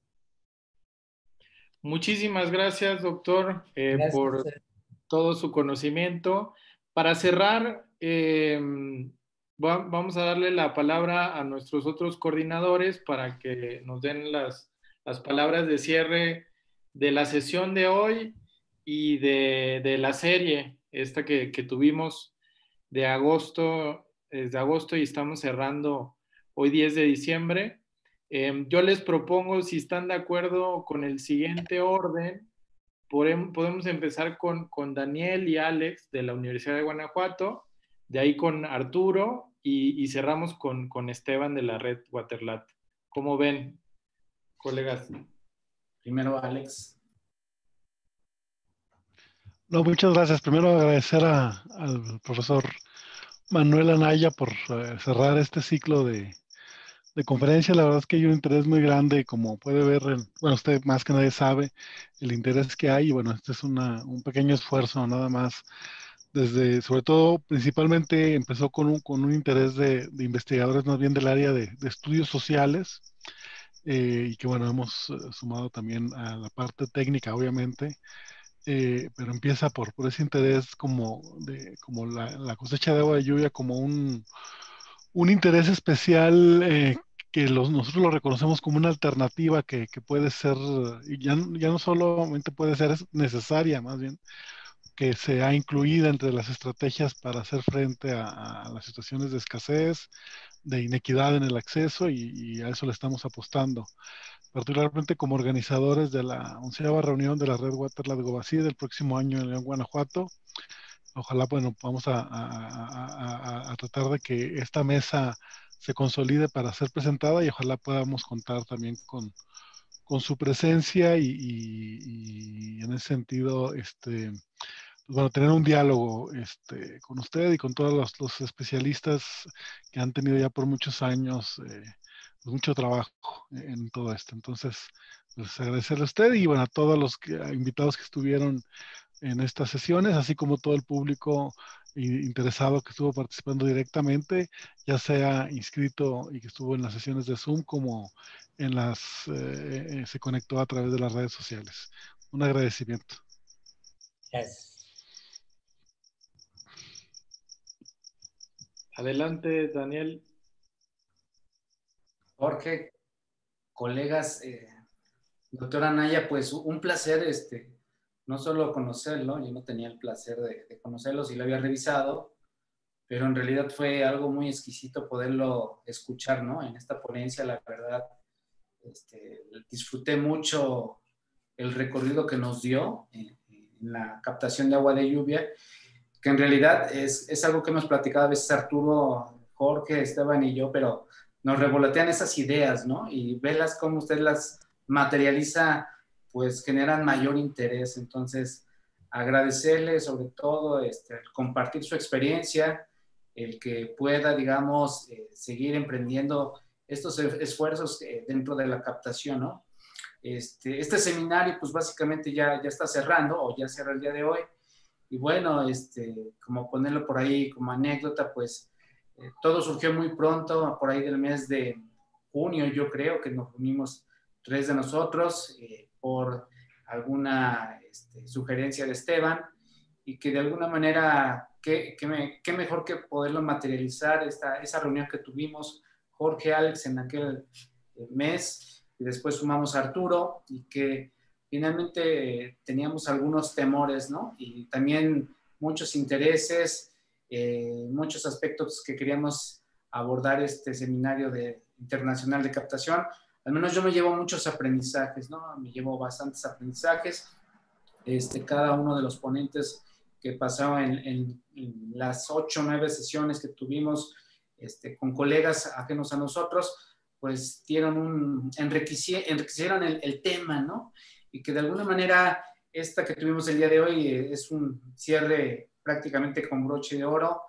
Muchísimas gracias, doctor, Gracias. por todo su conocimiento. Para cerrar, vamos a darle la palabra a nuestros otros coordinadores para que nos den las palabras de cierre de la sesión de hoy y de la serie, esta que tuvimos de agosto, desde agosto, y estamos cerrando hoy 10 de diciembre. Yo les propongo, si están de acuerdo con el siguiente orden, podemos empezar con Daniel y Alex de la Universidad de Guanajuato, de ahí con Arturo y cerramos con Esteban de la red Waterlat. ¿Cómo ven, colegas? Primero Alex. No, muchas gracias. Primero agradecer al profesor Manuel Anaya por cerrar este ciclo de conferencia. La verdad es que hay un interés muy grande, como puede ver, bueno, usted más que nadie sabe el interés que hay, y bueno, este es un pequeño esfuerzo nada más, sobre todo, principalmente empezó con un interés de investigadores más bien del área de estudios sociales, y que bueno, hemos sumado también a la parte técnica, obviamente, pero empieza por ese interés como la cosecha de agua de lluvia como un interés especial, que nosotros lo reconocemos como una alternativa que puede ser, y ya no solamente puede ser, es necesaria más bien, que sea incluida entre las estrategias para hacer frente a las situaciones de escasez, de inequidad en el acceso, y a eso le estamos apostando. Particularmente como organizadores de la 11ª reunión de la red Waterlat Gobasí del próximo año en León, Guanajuato. Ojalá, bueno, vamos a tratar de que esta mesa se consolide para ser presentada, y ojalá podamos contar también con su presencia y en ese sentido, pues bueno, tener un diálogo con usted y con todos los especialistas que han tenido ya por muchos años pues mucho trabajo en todo esto. Entonces, pues agradecerle a usted y bueno, a todos los invitados que estuvieron en estas sesiones, así como todo el público interesado que estuvo participando directamente, ya sea inscrito y que estuvo en las sesiones de Zoom, como en se conectó a través de las redes sociales. Un agradecimiento. Yes. Adelante, Daniel. Jorge, colegas, doctora Anaya, pues un placer, no solo conocerlo, yo no tenía el placer de conocerlo, sí lo había revisado, pero en realidad fue algo muy exquisito poderlo escuchar, ¿no? En esta ponencia, la verdad, disfruté mucho el recorrido que nos dio en la captación de agua de lluvia, que en realidad es algo que hemos platicado a veces Arturo, Jorge, Esteban y yo, pero nos revolotean esas ideas, ¿no? Y verlas cómo usted las materializa, pues generan mayor interés. Entonces, agradecerle sobre todo el compartir su experiencia, el que pueda, digamos, seguir emprendiendo estos esfuerzos dentro de la captación, ¿no? Este seminario, pues básicamente ya está cerrando, o ya cierra el día de hoy. Y bueno, como ponerlo por ahí como anécdota, pues todo surgió muy pronto, por ahí del mes de junio, yo creo que nos reunimos 3 de nosotros por alguna sugerencia de Esteban, y que de alguna manera, qué mejor que poderlo materializar, esa reunión que tuvimos Jorge, Alex en aquel mes, y después sumamos a Arturo, y que finalmente teníamos algunos temores, ¿no? Y también muchos intereses, muchos aspectos que queríamos abordar este seminario internacional de captación. Al menos yo me llevo muchos aprendizajes, ¿no? Me llevo bastantes aprendizajes. Cada uno de los ponentes que pasaron en las 8 o 9 sesiones que tuvimos con colegas ajenos a nosotros, pues enriquecieron el tema, ¿no? Y que de alguna manera esta que tuvimos el día de hoy es un cierre prácticamente con broche de oro.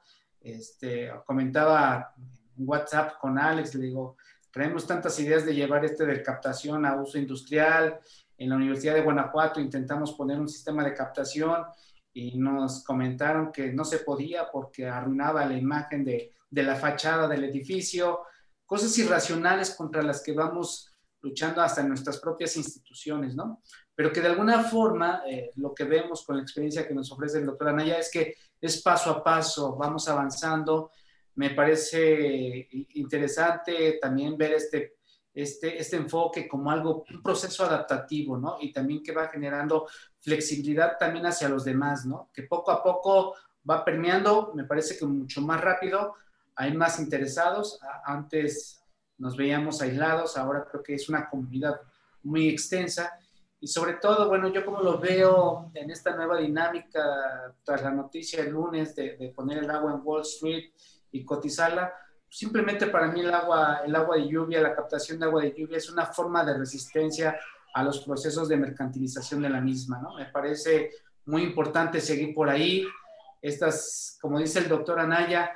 Comentaba en WhatsApp con Alex, le digo, traemos tantas ideas de llevar de captación a uso industrial. En la Universidad de Guanajuato intentamos poner un sistema de captación y nos comentaron que no se podía porque arruinaba la imagen de la fachada del edificio. Cosas irracionales contra las que vamos luchando hasta en nuestras propias instituciones, ¿no? Pero que de alguna forma lo que vemos con la experiencia que nos ofrece el doctor Anaya es que es paso a paso, vamos avanzando. Me parece interesante también ver este enfoque como un proceso adaptativo, ¿no? Y también que va generando flexibilidad también hacia los demás, ¿no? Que poco a poco va permeando, me parece que mucho más rápido, hay más interesados. Antes nos veíamos aislados, ahora creo que es una comunidad muy extensa. Y sobre todo, bueno, yo como lo veo en esta nueva dinámica tras la noticia el lunes de poner el agua en Wall Street y cotizarla, simplemente para mí el agua de lluvia, la captación de agua de lluvia es una forma de resistencia a los procesos de mercantilización de la misma, ¿no? Me parece muy importante seguir por ahí. Como dice el doctor Anaya,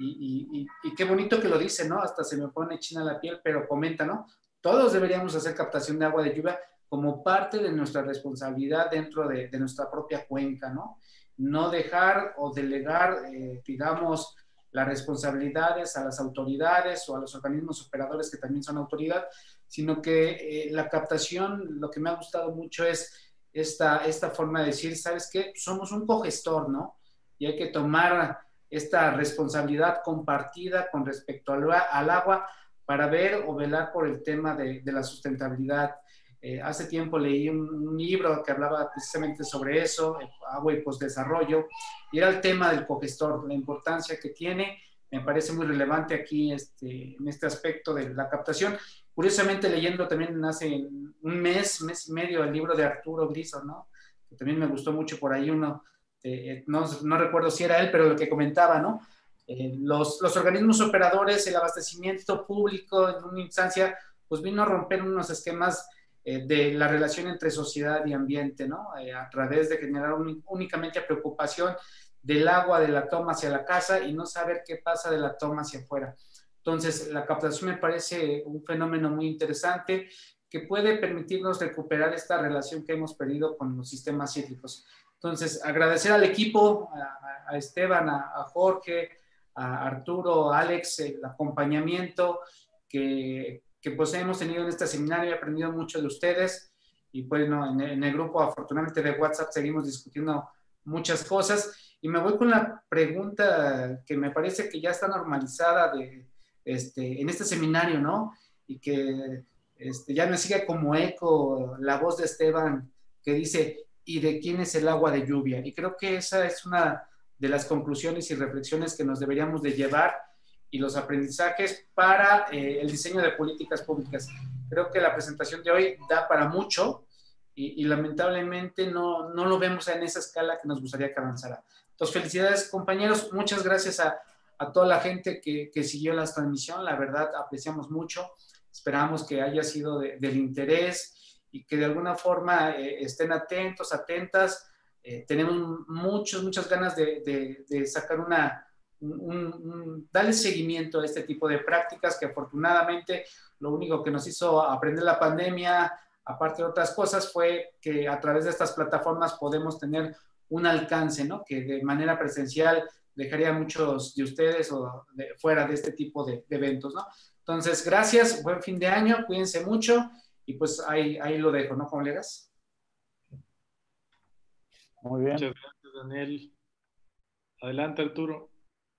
y qué bonito que lo dice, ¿no? Hasta se me pone china la piel, pero comenta, ¿no? Todos deberíamos hacer captación de agua de lluvia como parte de nuestra responsabilidad dentro de nuestra propia cuenca, ¿no? No dejar o delegar, digamos, las responsabilidades a las autoridades o a los organismos operadores que también son autoridad, sino que la captación, lo que me ha gustado mucho es esta forma de decir, ¿sabes qué? Somos un cogestor, ¿no? Y hay que tomar esta responsabilidad compartida con respecto al agua para ver o velar por el tema de la sustentabilidad. Hace tiempo leí un libro que hablaba precisamente sobre eso, agua y postdesarrollo, y era el tema del cogestor, la importancia que tiene. Me parece muy relevante aquí en este aspecto de la captación. Curiosamente, leyendo también hace un mes y medio, el libro de Arturo Grisor, ¿no? Que también me gustó mucho por ahí no recuerdo si era él, pero lo que comentaba, ¿no? Los organismos operadores, el abastecimiento público en una instancia, pues vino a romper unos esquemas de la relación entre sociedad y ambiente, ¿no? A través de generar únicamente preocupación del agua de la toma hacia la casa y no saber qué pasa de la toma hacia afuera. Entonces, la captación me parece un fenómeno muy interesante que puede permitirnos recuperar esta relación que hemos perdido con los sistemas hídricos. Entonces, agradecer al equipo, a Esteban, a Jorge, a Arturo, a Alex, el acompañamiento que pues hemos tenido en este seminario. He aprendido mucho de ustedes y bueno, en el grupo afortunadamente de WhatsApp seguimos discutiendo muchas cosas. Y me voy con la pregunta que me parece que ya está normalizada en este seminario, ¿no? Y que ya me sigue como eco la voz de Esteban que dice, ¿y de quién es el agua de lluvia? Y creo que esa es una de las conclusiones y reflexiones que nos deberíamos de llevar y los aprendizajes para el diseño de políticas públicas. Creo que la presentación de hoy da para mucho y lamentablemente no lo vemos en esa escala que nos gustaría que avanzara. Entonces, felicidades, compañeros. Muchas gracias a toda la gente que siguió la transmisión. La verdad, apreciamos mucho. Esperamos que haya sido del interés y que de alguna forma estén atentos, atentas. Tenemos muchas ganas de sacar darle seguimiento a este tipo de prácticas que afortunadamente lo único que nos hizo aprender la pandemia, aparte de otras cosas, fue que a través de estas plataformas podemos tener un alcance, ¿no? Que de manera presencial dejaría a muchos de ustedes fuera de este tipo de eventos, ¿no? Entonces, gracias, buen fin de año, cuídense mucho y pues ahí lo dejo, ¿no, colegas? Muy bien. Muchas gracias, Daniel. Adelante, Arturo.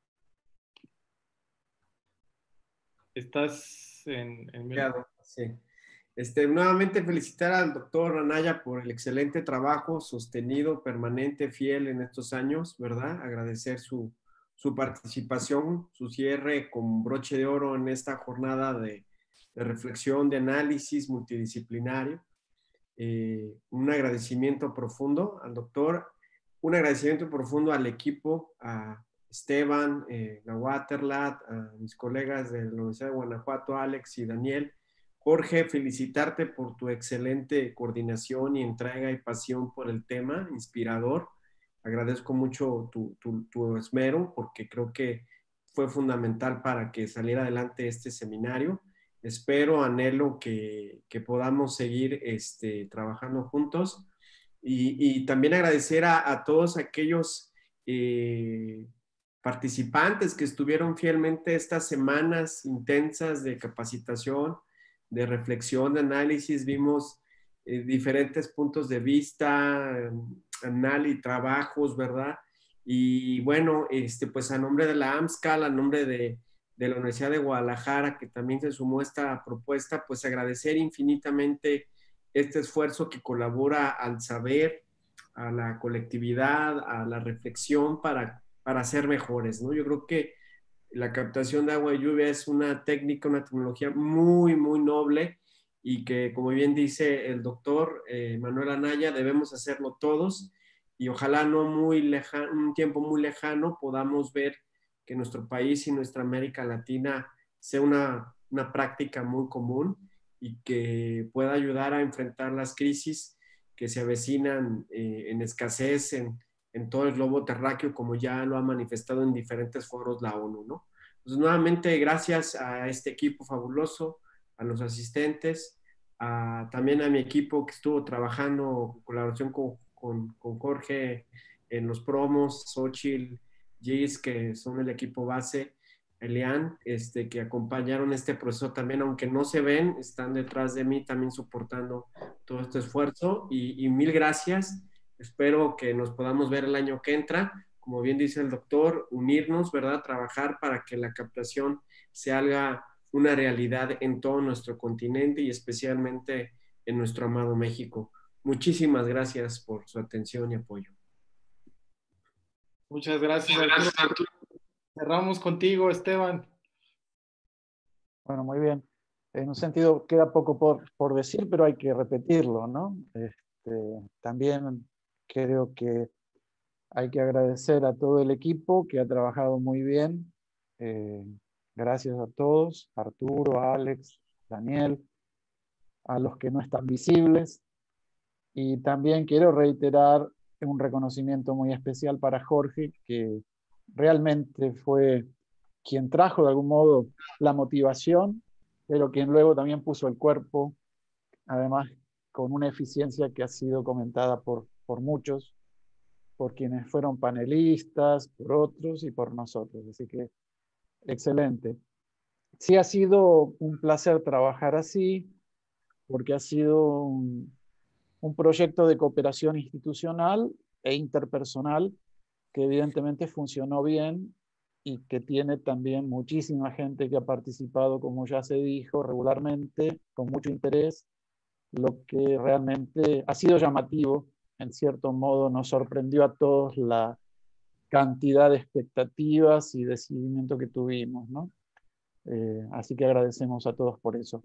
Estás en sí. Nuevamente felicitar al doctor Anaya por el excelente trabajo sostenido, permanente, fiel en estos años, ¿verdad? Agradecer su participación, su cierre con broche de oro en esta jornada de reflexión, de análisis multidisciplinario. Un agradecimiento profundo al doctor, un agradecimiento profundo al equipo, a Esteban, a Waterlat, a mis colegas de la Universidad de Guanajuato, Alex y Daniel. Jorge, felicitarte por tu excelente coordinación y entrega y pasión por el tema, inspirador. Agradezco mucho tu esmero porque creo que fue fundamental para que saliera adelante este seminario. Espero, anhelo que podamos seguir trabajando juntos y también agradecer a todos aquellos participantes que estuvieron fielmente estas semanas intensas de capacitación, de reflexión, de análisis. Vimos diferentes puntos de vista, análisis, trabajos, ¿verdad? Y bueno, pues a nombre de la AMSCAL, a nombre de la Universidad de Guadalajara, que también se sumó a esta propuesta, pues agradecer infinitamente este esfuerzo que colabora al saber, a la colectividad, a la reflexión para ser mejores, ¿no? Yo creo que la captación de agua de lluvia es una técnica, una tecnología muy, muy noble y que, como bien dice el doctor Manuel Anaya, debemos hacerlo todos y ojalá no muy lejano, un tiempo muy lejano, podamos ver que nuestro país y nuestra América Latina sea una práctica muy común y que pueda ayudar a enfrentar las crisis que se avecinan en escasez en todo el globo terráqueo, como ya lo ha manifestado en diferentes foros la ONU, ¿no? Entonces, nuevamente, gracias a este equipo fabuloso, a los asistentes, también a mi equipo que estuvo trabajando en colaboración con Jorge en los promos, Xochitl, Gis, que son el equipo base, Elian, que acompañaron este proceso también, aunque no se ven, están detrás de mí también soportando todo este esfuerzo y mil gracias. Espero que nos podamos ver el año que entra. Como bien dice el doctor, unirnos, ¿verdad? Trabajar para que la captación se haga una realidad en todo nuestro continente y especialmente en nuestro amado México. Muchísimas gracias por su atención y apoyo. Muchas gracias, Arturo. Cerramos contigo, Esteban. Bueno, muy bien. En un sentido, queda poco por decir, pero hay que repetirlo, ¿no? También creo que hay que agradecer a todo el equipo que ha trabajado muy bien. Gracias a todos, Arturo, Alex, Daniel, a los que no están visibles. Y también quiero reiterar un reconocimiento muy especial para Jorge, que realmente fue quien trajo de algún modo la motivación, pero quien luego también puso el cuerpo, además con una eficiencia que ha sido comentada por muchos. por quienes fueron panelistas, por otros y por nosotros. Así que excelente. Sí ha sido un placer trabajar así, porque ha sido un proyecto de cooperación institucional e interpersonal que evidentemente funcionó bien y que tiene también muchísima gente que ha participado, como ya se dijo, regularmente, con mucho interés, lo que realmente ha sido llamativo. En cierto modo nos sorprendió a todos la cantidad de expectativas y de seguimiento que tuvimos, ¿no? Así que agradecemos a todos por eso.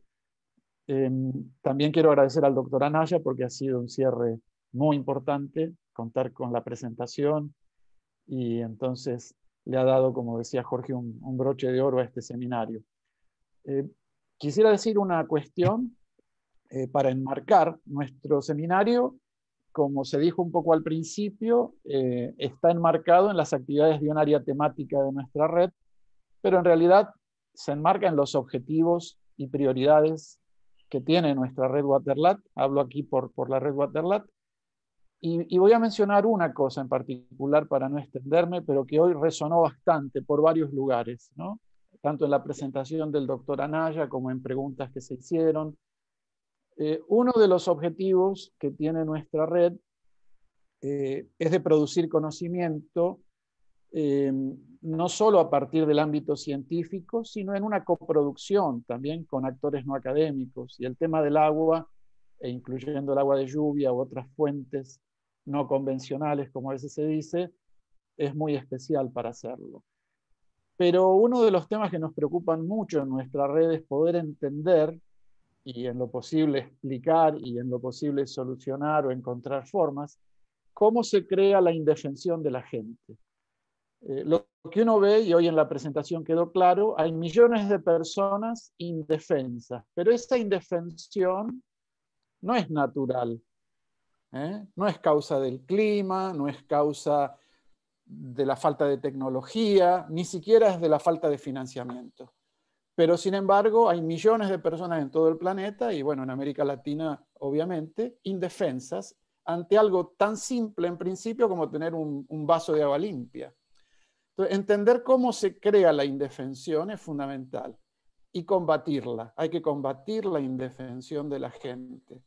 También quiero agradecer al doctor Anaya porque ha sido un cierre muy importante, contar con la presentación y entonces le ha dado, como decía Jorge, un broche de oro a este seminario. Quisiera decir una cuestión para enmarcar nuestro seminario. Como se dijo un poco al principio, está enmarcado en las actividades de un área temática de nuestra red, pero en realidad se enmarca en los objetivos y prioridades que tiene nuestra red Waterlat. Hablo aquí por la red Waterlat. Y voy a mencionar una cosa en particular para no extenderme, pero que hoy resonó bastante por varios lugares, ¿no? Tanto en la presentación del doctor Anaya como en preguntas que se hicieron. Uno de los objetivos que tiene nuestra red es de producir conocimiento no solo a partir del ámbito científico, sino en una coproducción también con actores no académicos. Y el tema del agua, e incluyendo el agua de lluvia u otras fuentes no convencionales, como a veces se dice, es muy especial para hacerlo. Pero uno de los temas que nos preocupan mucho en nuestra red es poder entender y en lo posible explicar y en lo posible solucionar o encontrar formas, cómo se crea la indefensión de la gente. Lo que uno ve, y hoy en la presentación quedó claro, hay millones de personas indefensas, pero esa indefensión no es natural, no es causa del clima, no es causa de la falta de tecnología, ni siquiera es de la falta de financiamiento. Pero sin embargo hay millones de personas en todo el planeta, y bueno, en América Latina obviamente, indefensas ante algo tan simple en principio como tener un vaso de agua limpia. Entonces, entender cómo se crea la indefensión es fundamental y combatirla. Hay que combatir la indefensión de la gente.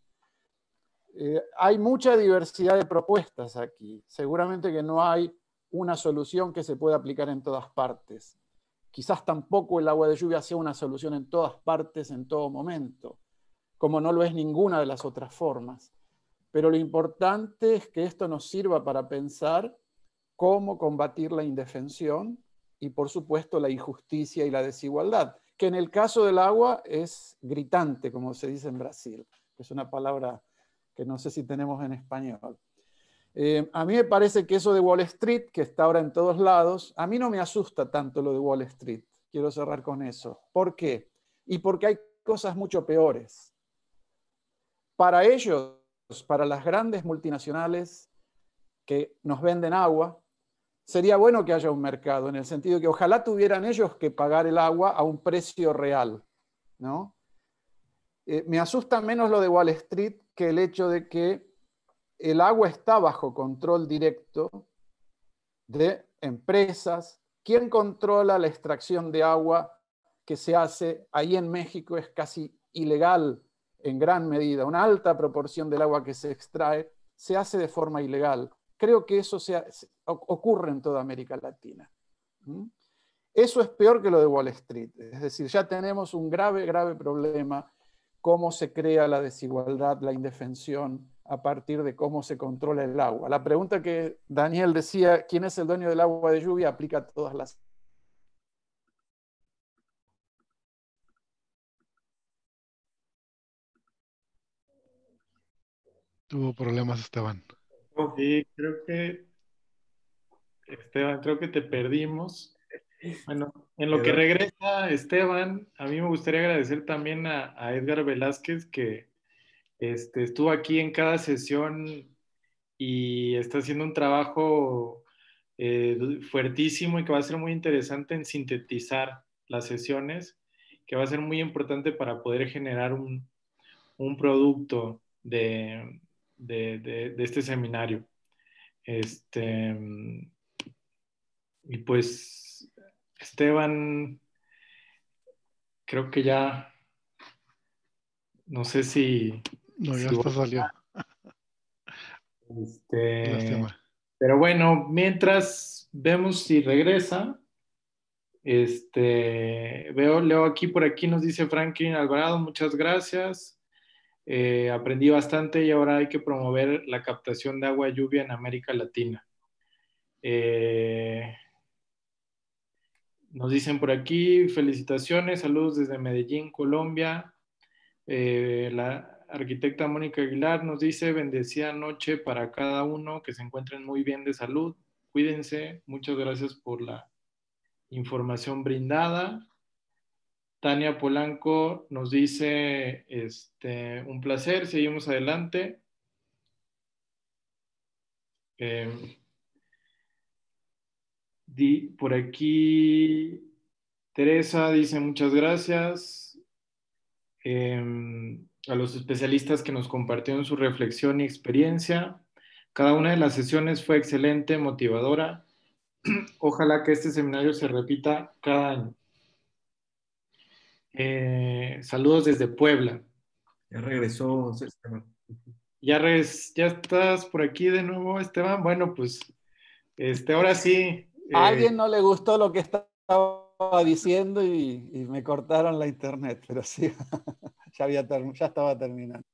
Hay mucha diversidad de propuestas aquí. Seguramente que no hay una solución que se pueda aplicar en todas partes. Quizás tampoco el agua de lluvia sea una solución en todas partes, en todo momento, como no lo es ninguna de las otras formas. Pero lo importante es que esto nos sirva para pensar cómo combatir la indefensión y, por supuesto, la injusticia y la desigualdad, que en el caso del agua es gritante, como se dice en Brasil, que es una palabra que no sé si tenemos en español. A mí me parece que eso de Wall Street, que está ahora en todos lados, a mí no me asusta tanto lo de Wall Street. Quiero cerrar con eso. ¿Por qué? Y porque hay cosas mucho peores. Para ellos, para las grandes multinacionales que nos venden agua, sería bueno que haya un mercado, en el sentido de que ojalá tuvieran ellos que pagar el agua a un precio real, ¿no? Me asusta menos lo de Wall Street que el hecho de que el agua está bajo control directo de empresas. ¿Quién controla la extracción de agua que se hace? Ahí en México es casi ilegal en gran medida. Una alta proporción del agua que se extrae se hace de forma ilegal. Creo que eso ocurre en toda América Latina. Eso es peor que lo de Wall Street. Es decir, ya tenemos un grave, grave problema, cómo se crea la desigualdad, la indefensión, a partir de cómo se controla el agua. La pregunta que Daniel decía, ¿quién es el dueño del agua de lluvia?, aplica a todas las... Tuvo problemas Esteban. Sí, Esteban, creo que te perdimos. Bueno, en lo que regresa Esteban, a mí me gustaría agradecer también a Edgar Velázquez, que estuvo aquí en cada sesión y está haciendo un trabajo fuertísimo y que va a ser muy interesante en sintetizar las sesiones, que va a ser muy importante para poder generar un producto de este seminario. Y pues, Esteban, creo que ya, no sé si... No, ya si está salió. Lástima. Pero bueno, mientras vemos si regresa, leo aquí por aquí, nos dice Franklin Alvarado, muchas gracias. Aprendí bastante y ahora hay que promover la captación de agua de lluvia en América Latina. Nos dicen por aquí, felicitaciones, saludos desde Medellín, Colombia. La arquitecta Mónica Aguilar nos dice, bendecida noche para cada uno, que se encuentren muy bien de salud. Cuídense, muchas gracias por la información brindada. Tania Polanco nos dice, un placer, seguimos adelante. Por aquí, Teresa dice muchas gracias a los especialistas que nos compartieron su reflexión y experiencia. Cada una de las sesiones fue excelente, motivadora. Ojalá que este seminario se repita cada año. Saludos desde Puebla. Ya regresó Esteban. Ya estás por aquí de nuevo, Esteban. Bueno, pues ahora sí. A alguien no le gustó lo que estaba diciendo y me cortaron la internet, pero sí, ya estaba terminando.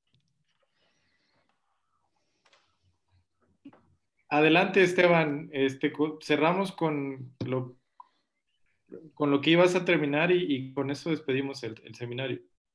Adelante, Esteban. Cerramos con lo que ibas a terminar y con eso despedimos el seminario.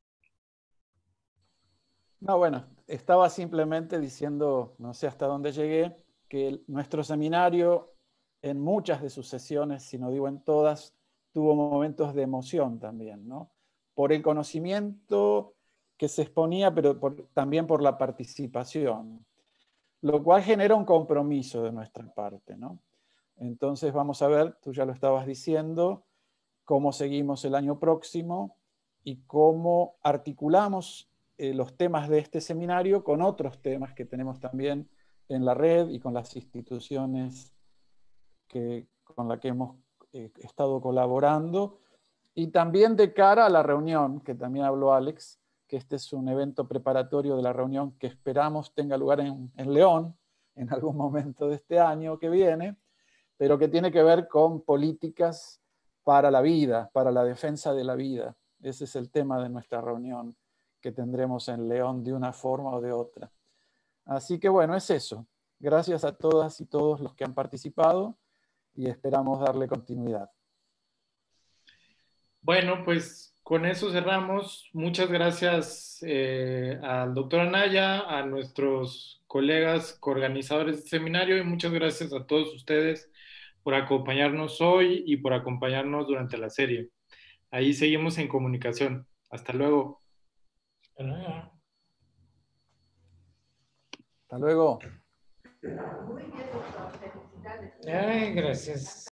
No, bueno, estaba simplemente diciendo, no sé hasta dónde llegué, que nuestro seminario en muchas de sus sesiones, si no digo en todas, tuvo momentos de emoción también, ¿no? Por el conocimiento que se exponía, pero también por la participación, lo cual genera un compromiso de nuestra parte, ¿no? Entonces vamos a ver, tú ya lo estabas diciendo, cómo seguimos el año próximo y cómo articulamos los temas de este seminario con otros temas que tenemos también en la red y con las instituciones con las que hemos estado colaborando, y también de cara a la reunión, que también habló Alex, que este es un evento preparatorio de la reunión que esperamos tenga lugar en León en algún momento de este año que viene, pero que tiene que ver con políticas para la vida, para la defensa de la vida. Ese es el tema de nuestra reunión que tendremos en León de una forma o de otra. Así que bueno, es eso. Gracias a todas y todos los que han participado y esperamos darle continuidad. Bueno, pues con eso cerramos. Muchas gracias al doctor Anaya, a nuestros colegas coorganizadores del seminario y muchas gracias a todos ustedes por acompañarnos hoy y por acompañarnos durante la serie. Ahí seguimos en comunicación. Hasta luego. Hasta luego. Ay, gracias.